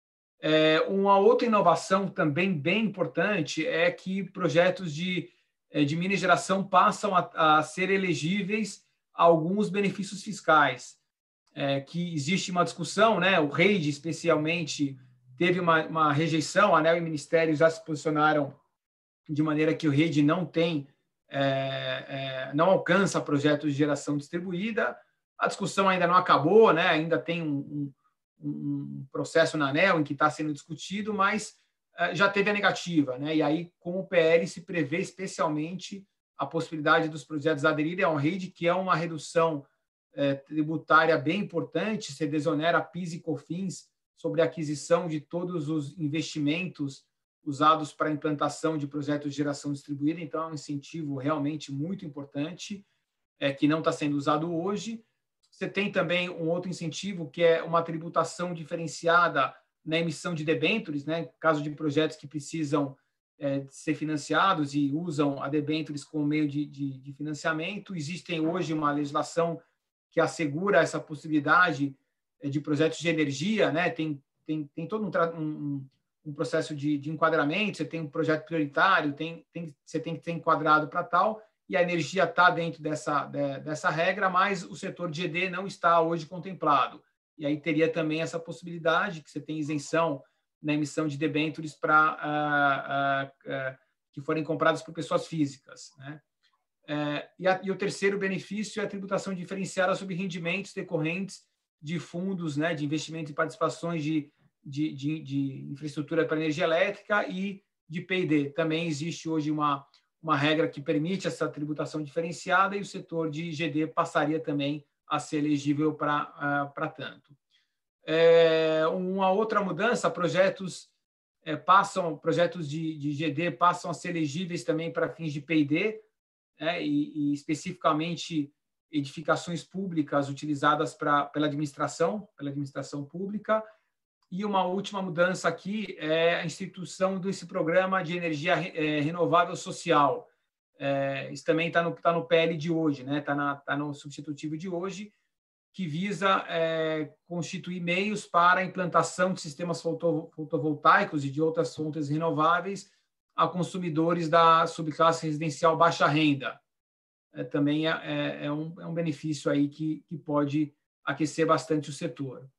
É, uma outra inovação também bem importante é que projetos de, de mini geração passam a, a ser elegíveis a alguns benefícios fiscais, é, que existe uma discussão, né, o REID especialmente teve uma, uma rejeição, a ANEEL e o Ministério já se posicionaram de maneira que o REID não tem, é, é, não alcança projetos de geração distribuída. A discussão ainda não acabou, né? Ainda tem um, um, um processo na ANEEL em que está sendo discutido, mas é, já teve a negativa, né? E aí, com o P L, se prevê especialmente a possibilidade dos projetos aderirem ao REID, que é uma redução é, tributária bem importante, se desonera PIS e COFINS sobre a aquisição de todos os investimentos usados para a implantação de projetos de geração distribuída. Então, é um incentivo realmente muito importante, é, que não está sendo usado hoje. Você tem também um outro incentivo, que é uma tributação diferenciada na emissão de debêntures, né? Caso de projetos que precisam é, ser financiados e usam a debêntures como meio de, de, de financiamento. Existem hoje uma legislação que assegura essa possibilidade de projetos de energia, né? Tem, tem, tem todo um, um, um processo de, de enquadramento, você tem um projeto prioritário, tem, tem, você tem que ser enquadrado para tal, e a energia está dentro dessa, de, dessa regra, mas o setor de G D não está hoje contemplado. E aí teria também essa possibilidade que você tem isenção na emissão de debêntures para uh, uh, uh, que forem comprados por pessoas físicas, né? É, e, a, e o terceiro benefício é a tributação diferenciada sobre rendimentos decorrentes de fundos, né, de investimento e participações de, de, de, de infraestrutura para energia elétrica e de P e D. Também existe hoje uma, uma regra que permite essa tributação diferenciada, e o setor de G D passaria também a ser elegível para uh, para tanto. É, uma outra mudança, projetos é, passam, projetos de, de G D passam a ser elegíveis também para fins de P e D, né, e, e especificamente edificações públicas utilizadas pra, pela administração, pela administração pública. E uma última mudança aqui é a instituição desse programa de energia é, renovável social. É, isso também está no, tá no P L de hoje, né? Está tá no substitutivo de hoje, que visa é, constituir meios para a implantação de sistemas foto, fotovoltaicos e de outras fontes renováveis a consumidores da subclasse residencial baixa renda. É, também é, é, é, um, é um benefício aí que, que pode aquecer bastante o setor.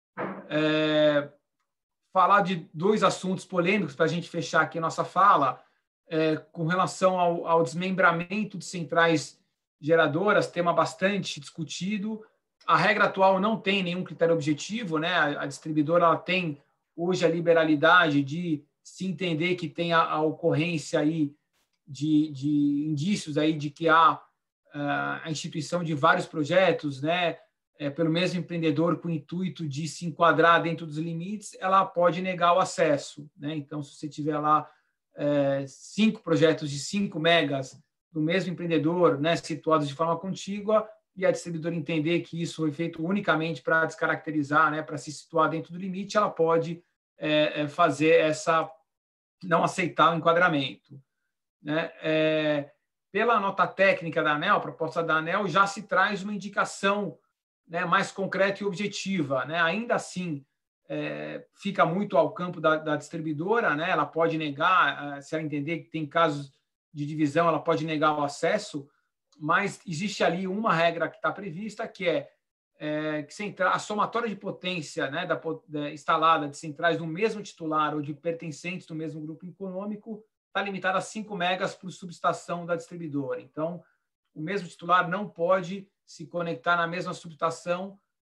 É, falar de dois assuntos polêmicos para a gente fechar aqui a nossa fala, é, com relação ao, ao desmembramento de centrais geradoras, tema bastante discutido. A regra atual não tem nenhum critério objetivo, né? A, a distribuidora ela tem hoje a liberalidade de se entender que tem a, a ocorrência aí de, de indícios aí de que há uh, a instituição de vários projetos, né, é, pelo mesmo empreendedor com o intuito de se enquadrar dentro dos limites, ela pode negar o acesso, né? Então, se você tiver lá é, cinco projetos de cinco megas do mesmo empreendedor, né, situados de forma contígua, e a distribuidora entender que isso foi feito unicamente para descaracterizar, né, para se situar dentro do limite, ela pode É, fazer essa, não aceitar o enquadramento, né? É, pela nota técnica da ANEEL, a proposta da ANEEL, já se traz uma indicação, né, mais concreta e objetiva, né? Ainda assim, é, fica muito ao campo da, da distribuidora, né? Ela pode negar, se ela entender que tem casos de divisão, ela pode negar o acesso, mas existe ali uma regra que está prevista, que é É, que central, a somatória de potência, né, da, da, instalada de centrais do mesmo titular ou de pertencentes do mesmo grupo econômico está limitada a cinco megas por subestação da distribuidora. Então, o mesmo titular não pode se conectar na mesma subestação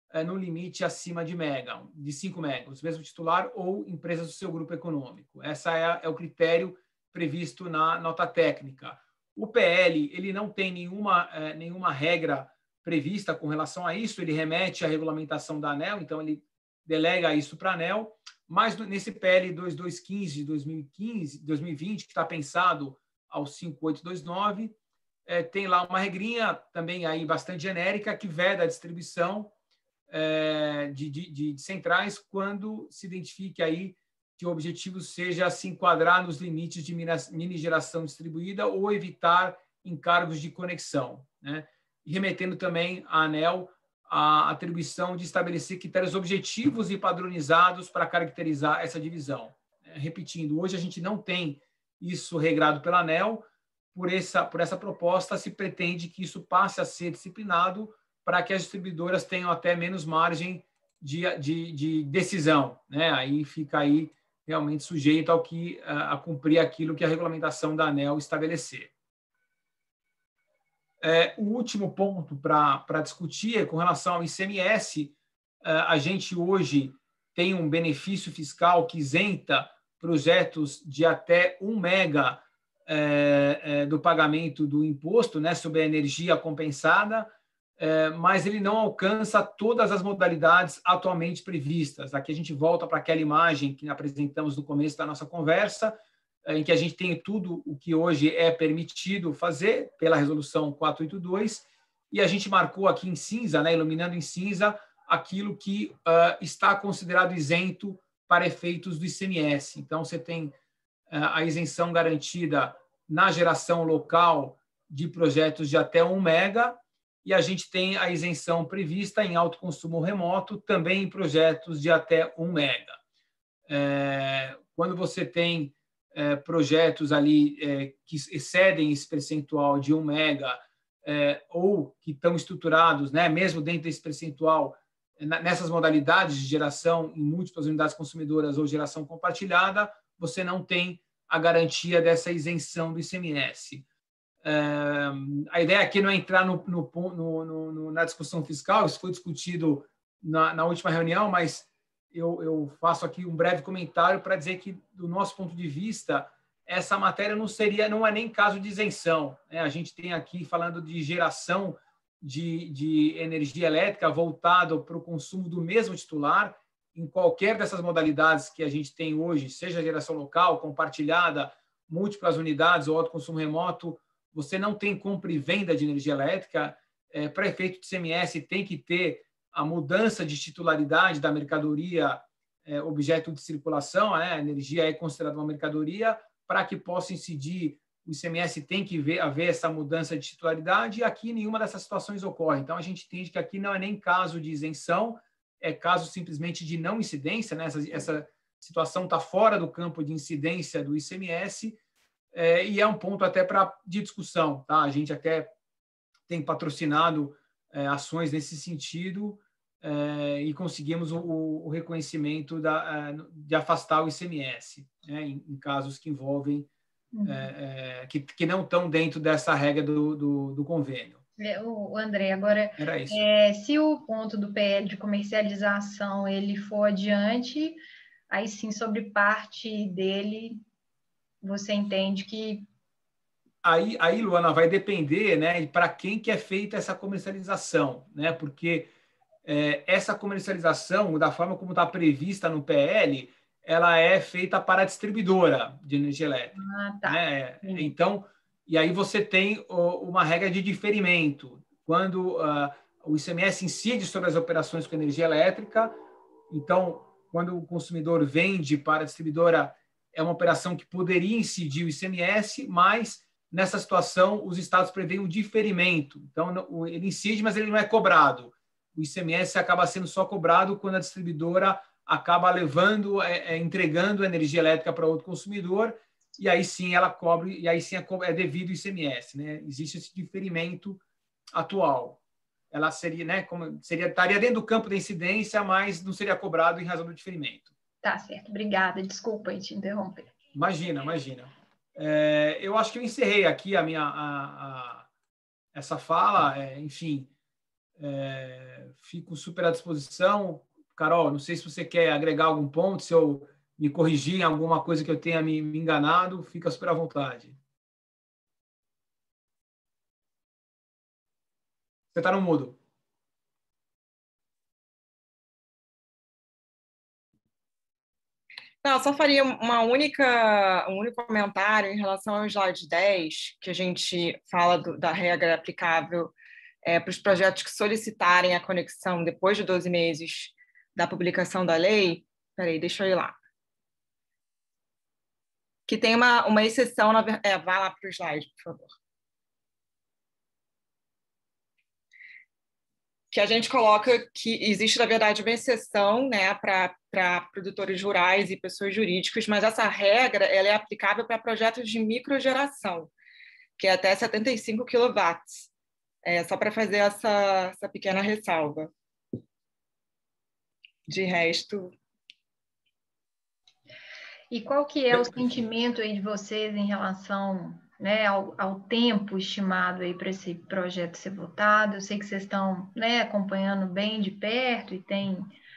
é, no limite acima de mega, de cinco megas, o mesmo titular ou empresas do seu grupo econômico. Esse é, é o critério previsto na nota técnica. O P L ele não tem nenhuma, é, nenhuma regra prevista com relação a isso, ele remete à regulamentação da ANEEL, então ele delega isso para a ANEEL, mas nesse P L dois mil duzentos e quinze de dois mil e quinze, dois mil e vinte, que está pensado ao cinco mil oitocentos e vinte e nove, é, tem lá uma regrinha também aí bastante genérica que veda a distribuição é, de, de, de centrais quando se identifique aí que o objetivo seja se enquadrar nos limites de mini geração distribuída ou evitar encargos de conexão, né? E remetendo também à ANEEL a atribuição de estabelecer critérios objetivos e padronizados para caracterizar essa divisão. Repetindo, hoje a gente não tem isso regrado pela ANEEL, por essa, por essa proposta se pretende que isso passe a ser disciplinado para que as distribuidoras tenham até menos margem de, de, de decisão, né? Aí fica aí realmente sujeito ao que, a, a cumprir aquilo que a regulamentação da ANEEL estabelecer. É, o último ponto para discutir é com relação ao I C M S. A gente hoje tem um benefício fiscal que isenta projetos de até um mega é, é, do pagamento do imposto, né, sobre a energia compensada, é, mas ele não alcança todas as modalidades atualmente previstas. Aqui a gente volta para aquela imagem que apresentamos no começo da nossa conversa, em que a gente tem tudo o que hoje é permitido fazer pela resolução quatrocentos e oitenta e dois, e a gente marcou aqui em cinza, né, iluminando em cinza, aquilo que uh, está considerado isento para efeitos do I C M S. Então, você tem uh, a isenção garantida na geração local de projetos de até um mega, e a gente tem a isenção prevista em autoconsumo remoto, também em projetos de até um mega. É, quando você tem É, projetos ali é, que excedem esse percentual de um mega é, ou que estão estruturados, né, mesmo dentro desse percentual, nessas modalidades de geração em múltiplas unidades consumidoras ou geração compartilhada, você não tem a garantia dessa isenção do I C M S. É, a ideia aqui não é entrar no, no, no, no, na discussão fiscal, isso foi discutido na, na última reunião, mas Eu, eu faço aqui um breve comentário para dizer que, do nosso ponto de vista, essa matéria não seria, não é nem caso de isenção, né? A gente tem aqui falando de geração de, de energia elétrica voltado para o consumo do mesmo titular, em qualquer dessas modalidades que a gente tem hoje, seja geração local, compartilhada, múltiplas unidades ou autoconsumo remoto, você não tem compra e venda de energia elétrica. É, para efeito de I C M S, tem que ter a mudança de titularidade da mercadoria é, objeto de circulação, né? A energia é considerada uma mercadoria, para que possa incidir, o I C M S tem que ver, haver essa mudança de titularidade, e aqui nenhuma dessas situações ocorre. Então, a gente entende que aqui não é nem caso de isenção, é caso simplesmente de não incidência, né? Essa, essa situação está fora do campo de incidência do I C M S, é, e é um ponto até pra, de discussão. Tá? A gente até tem patrocinado É, ações nesse sentido é, e conseguimos o, o reconhecimento da, de afastar o I C M S, né, em, em casos que envolvem, uhum. é, é, que, que não estão dentro dessa regra do, do, do convênio. É, o André, agora, Era isso. É, se o ponto do P L de comercialização ele for adiante, aí sim, sobre parte dele, você entende que Aí, aí, Luana, vai depender, né, para quem que é feita essa comercialização, né, porque é, essa comercialização, da forma como está prevista no P L, ela é feita para a distribuidora de energia elétrica. Ah, tá. Né? Então, e aí você tem o, uma regra de diferimento. Quando uh, o I C M S incide sobre as operações com energia elétrica, então, quando o consumidor vende para a distribuidora, é uma operação que poderia incidir o I C M S, mas nessa situação, os estados prevêem um diferimento. Então, ele incide, mas ele não é cobrado. O I C M S acaba sendo só cobrado quando a distribuidora acaba levando, é, é, entregando energia elétrica para outro consumidor, e aí sim ela cobre, e aí sim é, é devido ao I C M S. Né? Existe esse diferimento atual. Ela seria, né, como, seria, estaria dentro do campo da incidência, mas não seria cobrado em razão do diferimento. Tá certo, obrigada. Desculpa te interromper. Imagina, imagina. É, eu acho que eu encerrei aqui a minha a, a, essa fala, é, enfim, É, fico super à disposição. Carol, não sei se você quer agregar algum ponto, se eu me corrigir em alguma coisa que eu tenha me, me enganado, fica super à vontade. Você está no mudo. Não, eu só faria uma única, um único comentário em relação ao slide dez, que a gente fala do, da regra aplicável é, para os projetos que solicitarem a conexão depois de doze meses da publicação da lei. Espera aí, deixa eu ir lá. Que tem uma, uma exceção, na, é, vá lá para o slide, por favor. Que a gente coloca que existe, na verdade, uma exceção, né, para produtores rurais e pessoas jurídicas, mas essa regra ela é aplicável para projetos de microgeração, que é até setenta e cinco quilowatts. É, só para fazer essa, essa pequena ressalva. De resto... E qual que é o sentimento aí de vocês em relação, né, ao, ao tempo estimado aí para esse projeto ser votado? Eu sei que vocês estão, né, acompanhando bem de perto e tem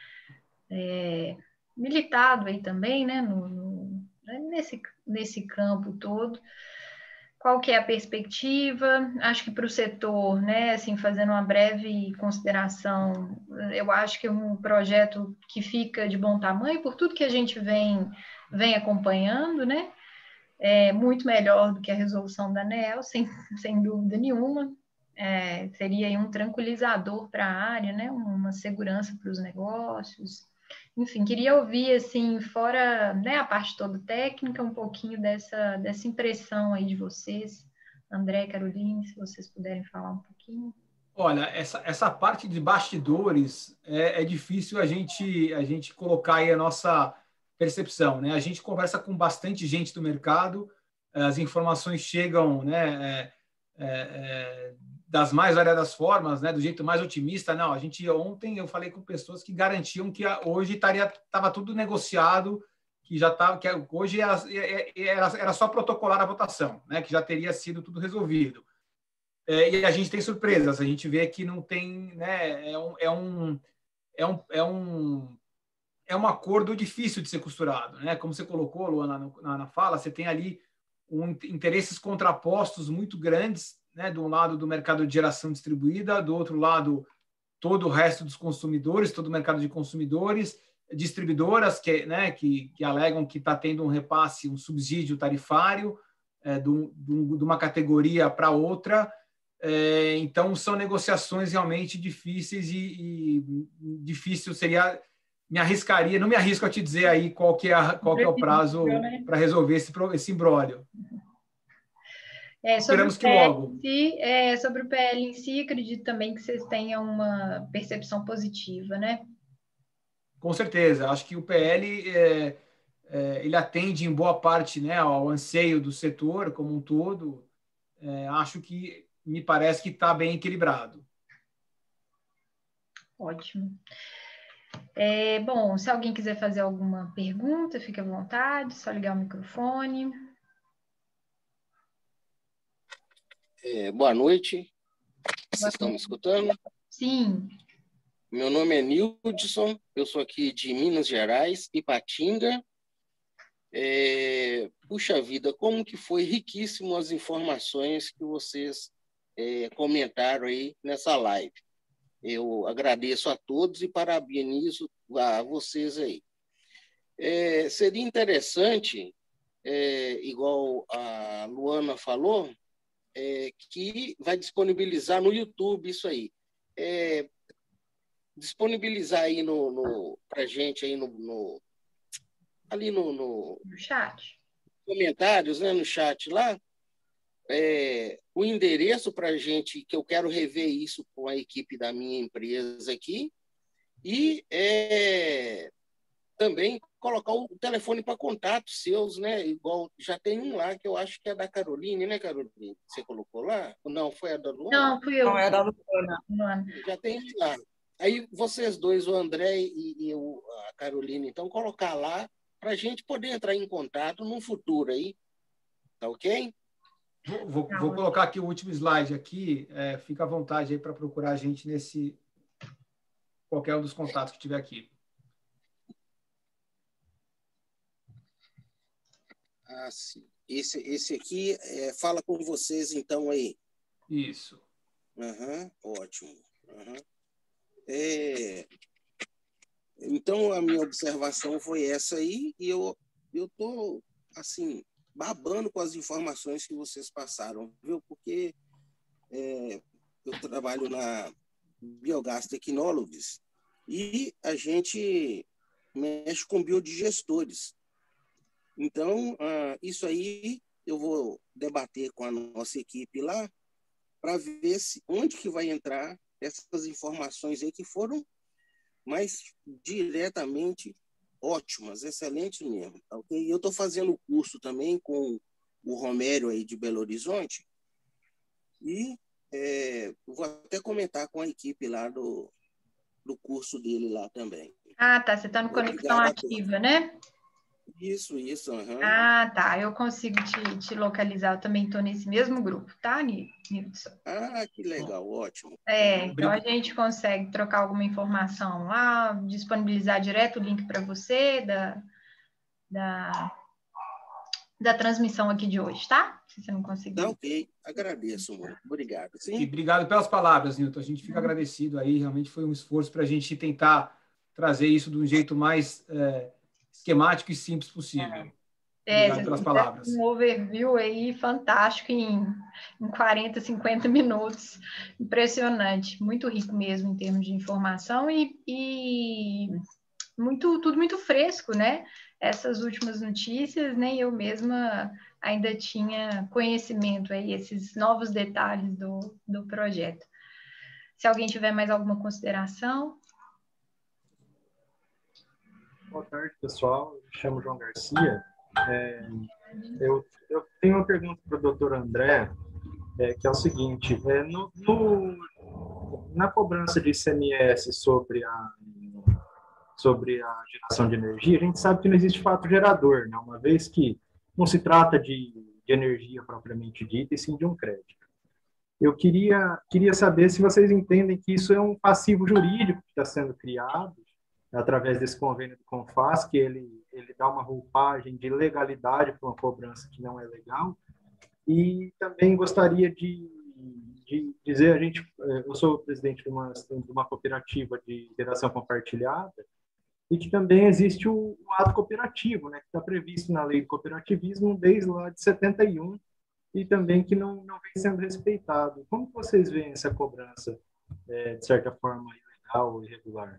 é, militado aí também, né, no, no, nesse, nesse campo todo. Qual que é a perspectiva? Acho que para o setor, né, assim, fazendo uma breve consideração, eu acho que é um projeto que fica de bom tamanho, por tudo que a gente vem, vem acompanhando, né, é muito melhor do que a resolução da ANEEL, sem, sem dúvida nenhuma, é, seria aí um tranquilizador para a área, né, uma segurança para os negócios. Enfim, queria ouvir, assim, fora, né, a parte toda técnica, um pouquinho dessa, dessa impressão aí de vocês, André, Caroline, se vocês puderem falar um pouquinho. Olha, essa, essa parte de bastidores é, é difícil a gente, a gente colocar aí a nossa percepção, né? A gente conversa com bastante gente do mercado, as informações chegam, né, é, é, das mais variadas formas, né, do jeito mais otimista. Não, a gente ontem eu falei com pessoas que garantiam que hoje estaria estava tudo negociado, que já estava, que hoje era, era, era só protocolar a votação, né, que já teria sido tudo resolvido. É, e a gente tem surpresas, a gente vê que não tem, né, é um, é um, é um, é um, é um acordo difícil de ser costurado, né? Como você colocou, Luana, na, na fala, você tem ali um, interesses contrapostos muito grandes, né? De um lado do mercado de geração distribuída, do outro lado todo o resto dos consumidores, todo o mercado de consumidores, distribuidoras que, né, que, que alegam que está tendo um repasse, um subsídio tarifário é, de, um, de uma categoria para outra. É, então, são negociações realmente difíceis e, e difícil seria... Me arriscaria, não me arrisco a te dizer aí qual que é, a, qual que é o prazo para resolver esse, esse imbróglio. É, Esperamos que logo. Si, é, sobre o P L em si, acredito também que vocês tenham uma percepção positiva, né? Com certeza. Acho que o P L é, é, ele atende em boa parte, né, ao anseio do setor como um todo. É, acho que me parece que está bem equilibrado. Ótimo. É, bom, se alguém quiser fazer alguma pergunta, fique à vontade, só ligar o microfone. É, boa noite. Vocês estão me escutando? Sim. Meu nome é Nildson, eu sou aqui de Minas Gerais, Ipatinga. É, puxa vida, como que foi riquíssimo as informações que vocês é, comentaram aí nessa live. Eu agradeço a todos e parabenizo a vocês aí. É, seria interessante, é, igual a Luana falou, é, que vai disponibilizar no YouTube isso aí. É, disponibilizar aí no, no, para gente aí no, no ali no, no, no chat, comentários, né, no chat lá, é, o endereço para a gente, que eu quero rever isso com a equipe da minha empresa aqui, e é, também colocar o telefone para contato seus, né? Igual já tem um lá que eu acho que é da Caroline, né, Caroline? Você colocou lá? Não, foi a da Luana? Não, fui eu. Não, é da Luana. Luana. Já tem um lá. Aí vocês dois, o André e, e o, a Caroline, então, colocar lá para a gente poder entrar em contato no futuro aí. Tá ok? Vou, vou, vou colocar aqui o último slide aqui. É, fica à vontade aí para procurar a gente nesse qualquer um dos contatos que tiver aqui. Ah, sim. Esse, esse aqui é, fala com vocês, então, aí. Isso. Uhum, ótimo. Uhum. É, então, a minha observação foi essa aí, e eu eu tô, assim, babando com as informações que vocês passaram, viu? Porque é, eu trabalho na Biogás Technologies e a gente mexe com biodigestores. Então, ah, isso aí eu vou debater com a nossa equipe lá para ver se, onde que vai entrar essas informações aí que foram mais diretamente ótimas, excelentes mesmo. Tá, okay? Eu estou fazendo o curso também com o Romério aí de Belo Horizonte e é, vou até comentar com a equipe lá do, do curso dele lá também. Ah, tá. Você está no Conexão Ativa, né? Isso, isso. Uhum. Ah, tá. Eu consigo te, te localizar. Eu também estou nesse mesmo grupo, tá, Nilson? Ah, que legal, ótimo. É, então a gente consegue trocar alguma informação lá, disponibilizar direto o link para você da, da, da transmissão aqui de hoje, tá? Se você não conseguir. Tá ok, agradeço muito. Obrigado. Sim? E obrigado pelas palavras, Nilton. A gente fica uhum. agradecido aí. Realmente foi um esforço para a gente tentar trazer isso de um jeito mais é, esquemático e simples possível. É, obrigado pelas palavras. Um overview aí fantástico em, em quarenta, cinquenta minutos. Impressionante. Muito rico mesmo em termos de informação e, e muito, tudo muito fresco, né? Essas últimas notícias, nem eu mesma ainda tinha conhecimento aí, esses novos detalhes do, do projeto. Se alguém tiver mais alguma consideração. Boa tarde, pessoal. Eu me chamo João Garcia. É, eu, eu tenho uma pergunta para o doutor André, é, que é o seguinte, é, no, no, na cobrança de I C M S sobre a, sobre a geração de energia, a gente sabe que não existe fato gerador, né? Uma vez que não se trata de, de energia propriamente dita, e sim de um crédito. Eu queria, queria saber se vocês entendem que isso é um passivo jurídico que está sendo criado através desse convênio do CONFAS, que ele, ele dá uma roupagem de legalidade para uma cobrança que não é legal. E também gostaria de, de dizer, a gente, eu sou presidente de uma, de uma cooperativa de geração compartilhada, e que também existe o, o ato cooperativo, né, que está previsto na lei do cooperativismo desde lá de setenta e um, e também que não, não vem sendo respeitado. Como que vocês veem essa cobrança, é, de certa forma, ilegal ou irregular?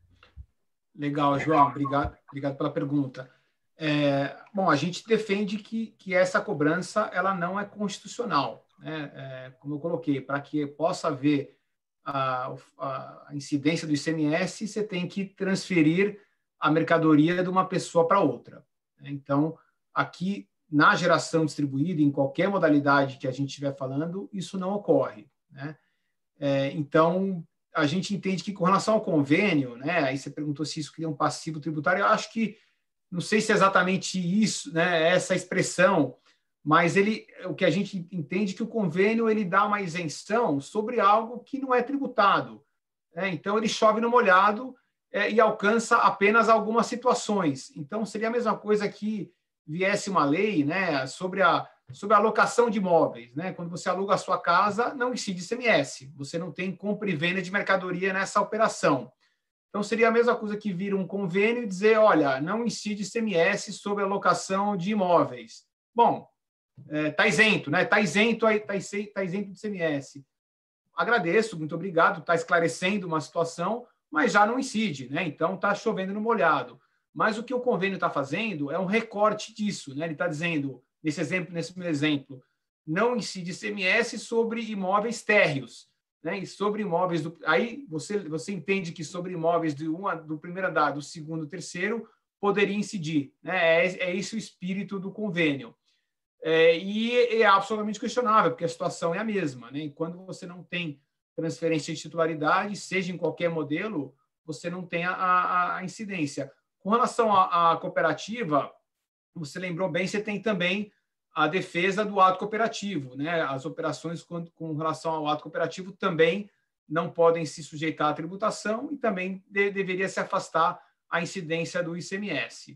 Legal, João. Obrigado, obrigado pela pergunta. É, bom, a gente defende que, que essa cobrança ela não é constitucional, né? É, como eu coloquei, para que possa haver a, a incidência do I C M S, você tem que transferir a mercadoria de uma pessoa para outra. Então, aqui, na geração distribuída, em qualquer modalidade que a gente estiver falando, isso não ocorre, né? É, então, a gente entende que, com relação ao convênio, né, aí você perguntou se isso cria um passivo tributário, eu acho que, não sei se é exatamente isso, né, essa expressão, mas ele, o que a gente entende é que o convênio ele dá uma isenção sobre algo que não é tributado, né? Então, ele chove no molhado é, e alcança apenas algumas situações. Então, seria a mesma coisa que viesse uma lei, né, sobre a sobre a alocação de imóveis, né? Quando você aluga a sua casa, não incide I C M S. Você não tem compra e venda de mercadoria nessa operação. Então, seria a mesma coisa que vir um convênio e dizer, olha, não incide I C M S sobre a alocação de imóveis. Bom, está é, isento, né? Está isento, tá isento, tá isento de I C M S. Agradeço, muito obrigado, está esclarecendo uma situação, mas já não incide, né? Então, está chovendo no molhado. Mas o que o convênio está fazendo é um recorte disso, né? Ele está dizendo, nesse exemplo, nesse meu exemplo, não incide I C M S sobre imóveis térreos, né? E sobre imóveis do, aí você você entende que sobre imóveis do um do primeiro andar, do segundo, do terceiro poderia incidir, né? É, é esse o espírito do convênio. É, e é absolutamente questionável, porque a situação é a mesma, né? Enquanto você não tem transferência de titularidade, seja em qualquer modelo, você não tem a, a, a incidência. Com relação à, à cooperativa, você lembrou bem, você tem também a defesa do ato cooperativo, né? As operações com, com relação ao ato cooperativo também não podem se sujeitar à tributação e também de, deveria se afastar a incidência do I C M S.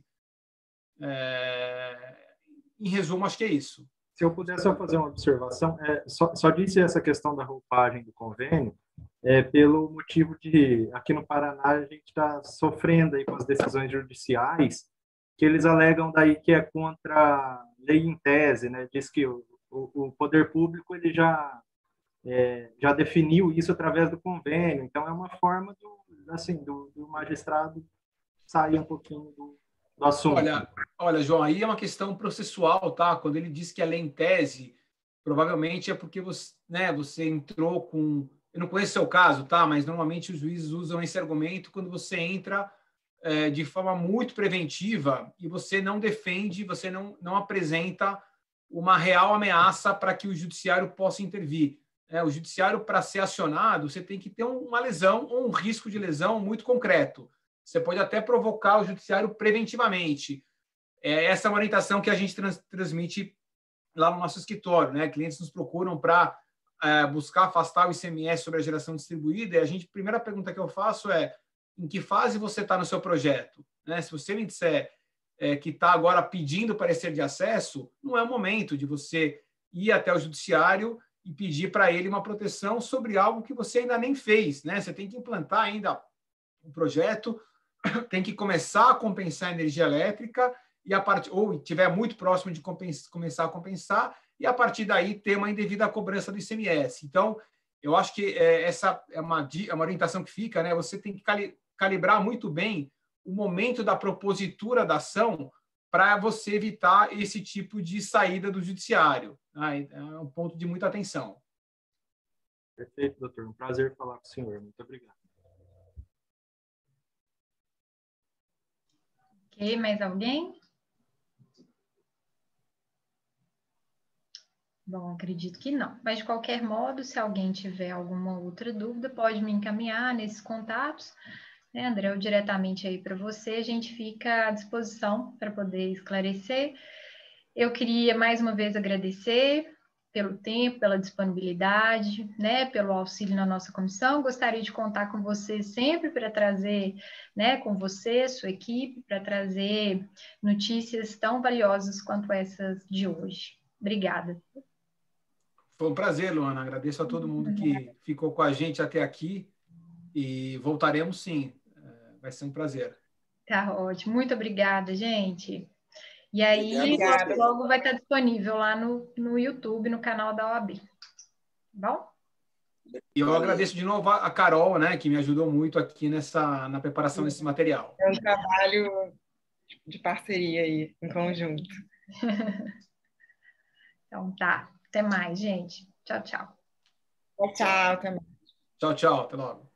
É, em resumo, acho que é isso. Se eu puder só fazer uma observação, é, só, só disse essa questão da roupagem do convênio, é, pelo motivo de, aqui no Paraná, a gente está sofrendo aí com as decisões judiciais, que eles alegam daí que é contra a lei em tese, né? Diz que o, o, o poder público ele já, é, já definiu isso através do convênio, então é uma forma do, assim, do, do magistrado sair um pouquinho do, do assunto. Olha, olha, João, aí é uma questão processual, tá? Quando ele diz que é lei em tese, provavelmente é porque você, né, você entrou com... Eu não conheço o seu caso, tá? Mas normalmente os juízes usam esse argumento quando você entra é, de forma muito preventiva e você não defende, você não, não apresenta uma real ameaça para que o judiciário possa intervir. É, o judiciário, para ser acionado, você tem que ter uma lesão ou um risco de lesão muito concreto. Você pode até provocar o judiciário preventivamente. É, essa é uma orientação que a gente trans, transmite lá no nosso escritório, né? Clientes nos procuram para é, buscar afastar o I C M S sobre a geração distribuída, e a gente, a primeira pergunta que eu faço é: em que fase você está no seu projeto? Né? Se você me disser é, que está agora pedindo parecer de acesso, não é o momento de você ir até o judiciário e pedir para ele uma proteção sobre algo que você ainda nem fez, né? Você tem que implantar ainda um projeto, tem que começar a compensar a energia elétrica e a part... ou estiver muito próximo de compens... começar a compensar e a partir daí ter uma indevida cobrança do I C M S. Então, eu acho que é, essa é uma, é uma orientação que fica, né? Você tem que cali... calibrar muito bem o momento da propositura da ação para você evitar esse tipo de saída do judiciário. Né? É um ponto de muita atenção. Perfeito, doutor. Um prazer falar com o senhor. Muito obrigado. Ok, mais alguém? Bom, acredito que não. Mas, de qualquer modo, se alguém tiver alguma outra dúvida, pode me encaminhar nesses contatos. Né, André, eu diretamente aí para você, a gente fica à disposição para poder esclarecer. Eu queria, mais uma vez, agradecer pelo tempo, pela disponibilidade, né, pelo auxílio na nossa comissão. Gostaria de contar com você sempre para trazer, né, com você, sua equipe, para trazer notícias tão valiosas quanto essas de hoje. Obrigada. Foi um prazer, Luana. Agradeço a todo mundo que ficou com a gente até aqui e voltaremos sim. Vai ser um prazer. Tá ótimo. Muito obrigada, gente. E aí, Obrigado, logo, logo vai estar disponível lá no, no YouTube, no canal da O A B. Tá bom? E eu agradeço de novo a Carol, né, que me ajudou muito aqui nessa, na preparação desse material. É um trabalho de parceria aí, em conjunto. Então tá. Até mais, gente. Tchau, tchau. Tchau, até mais. Tchau, tchau. Até logo.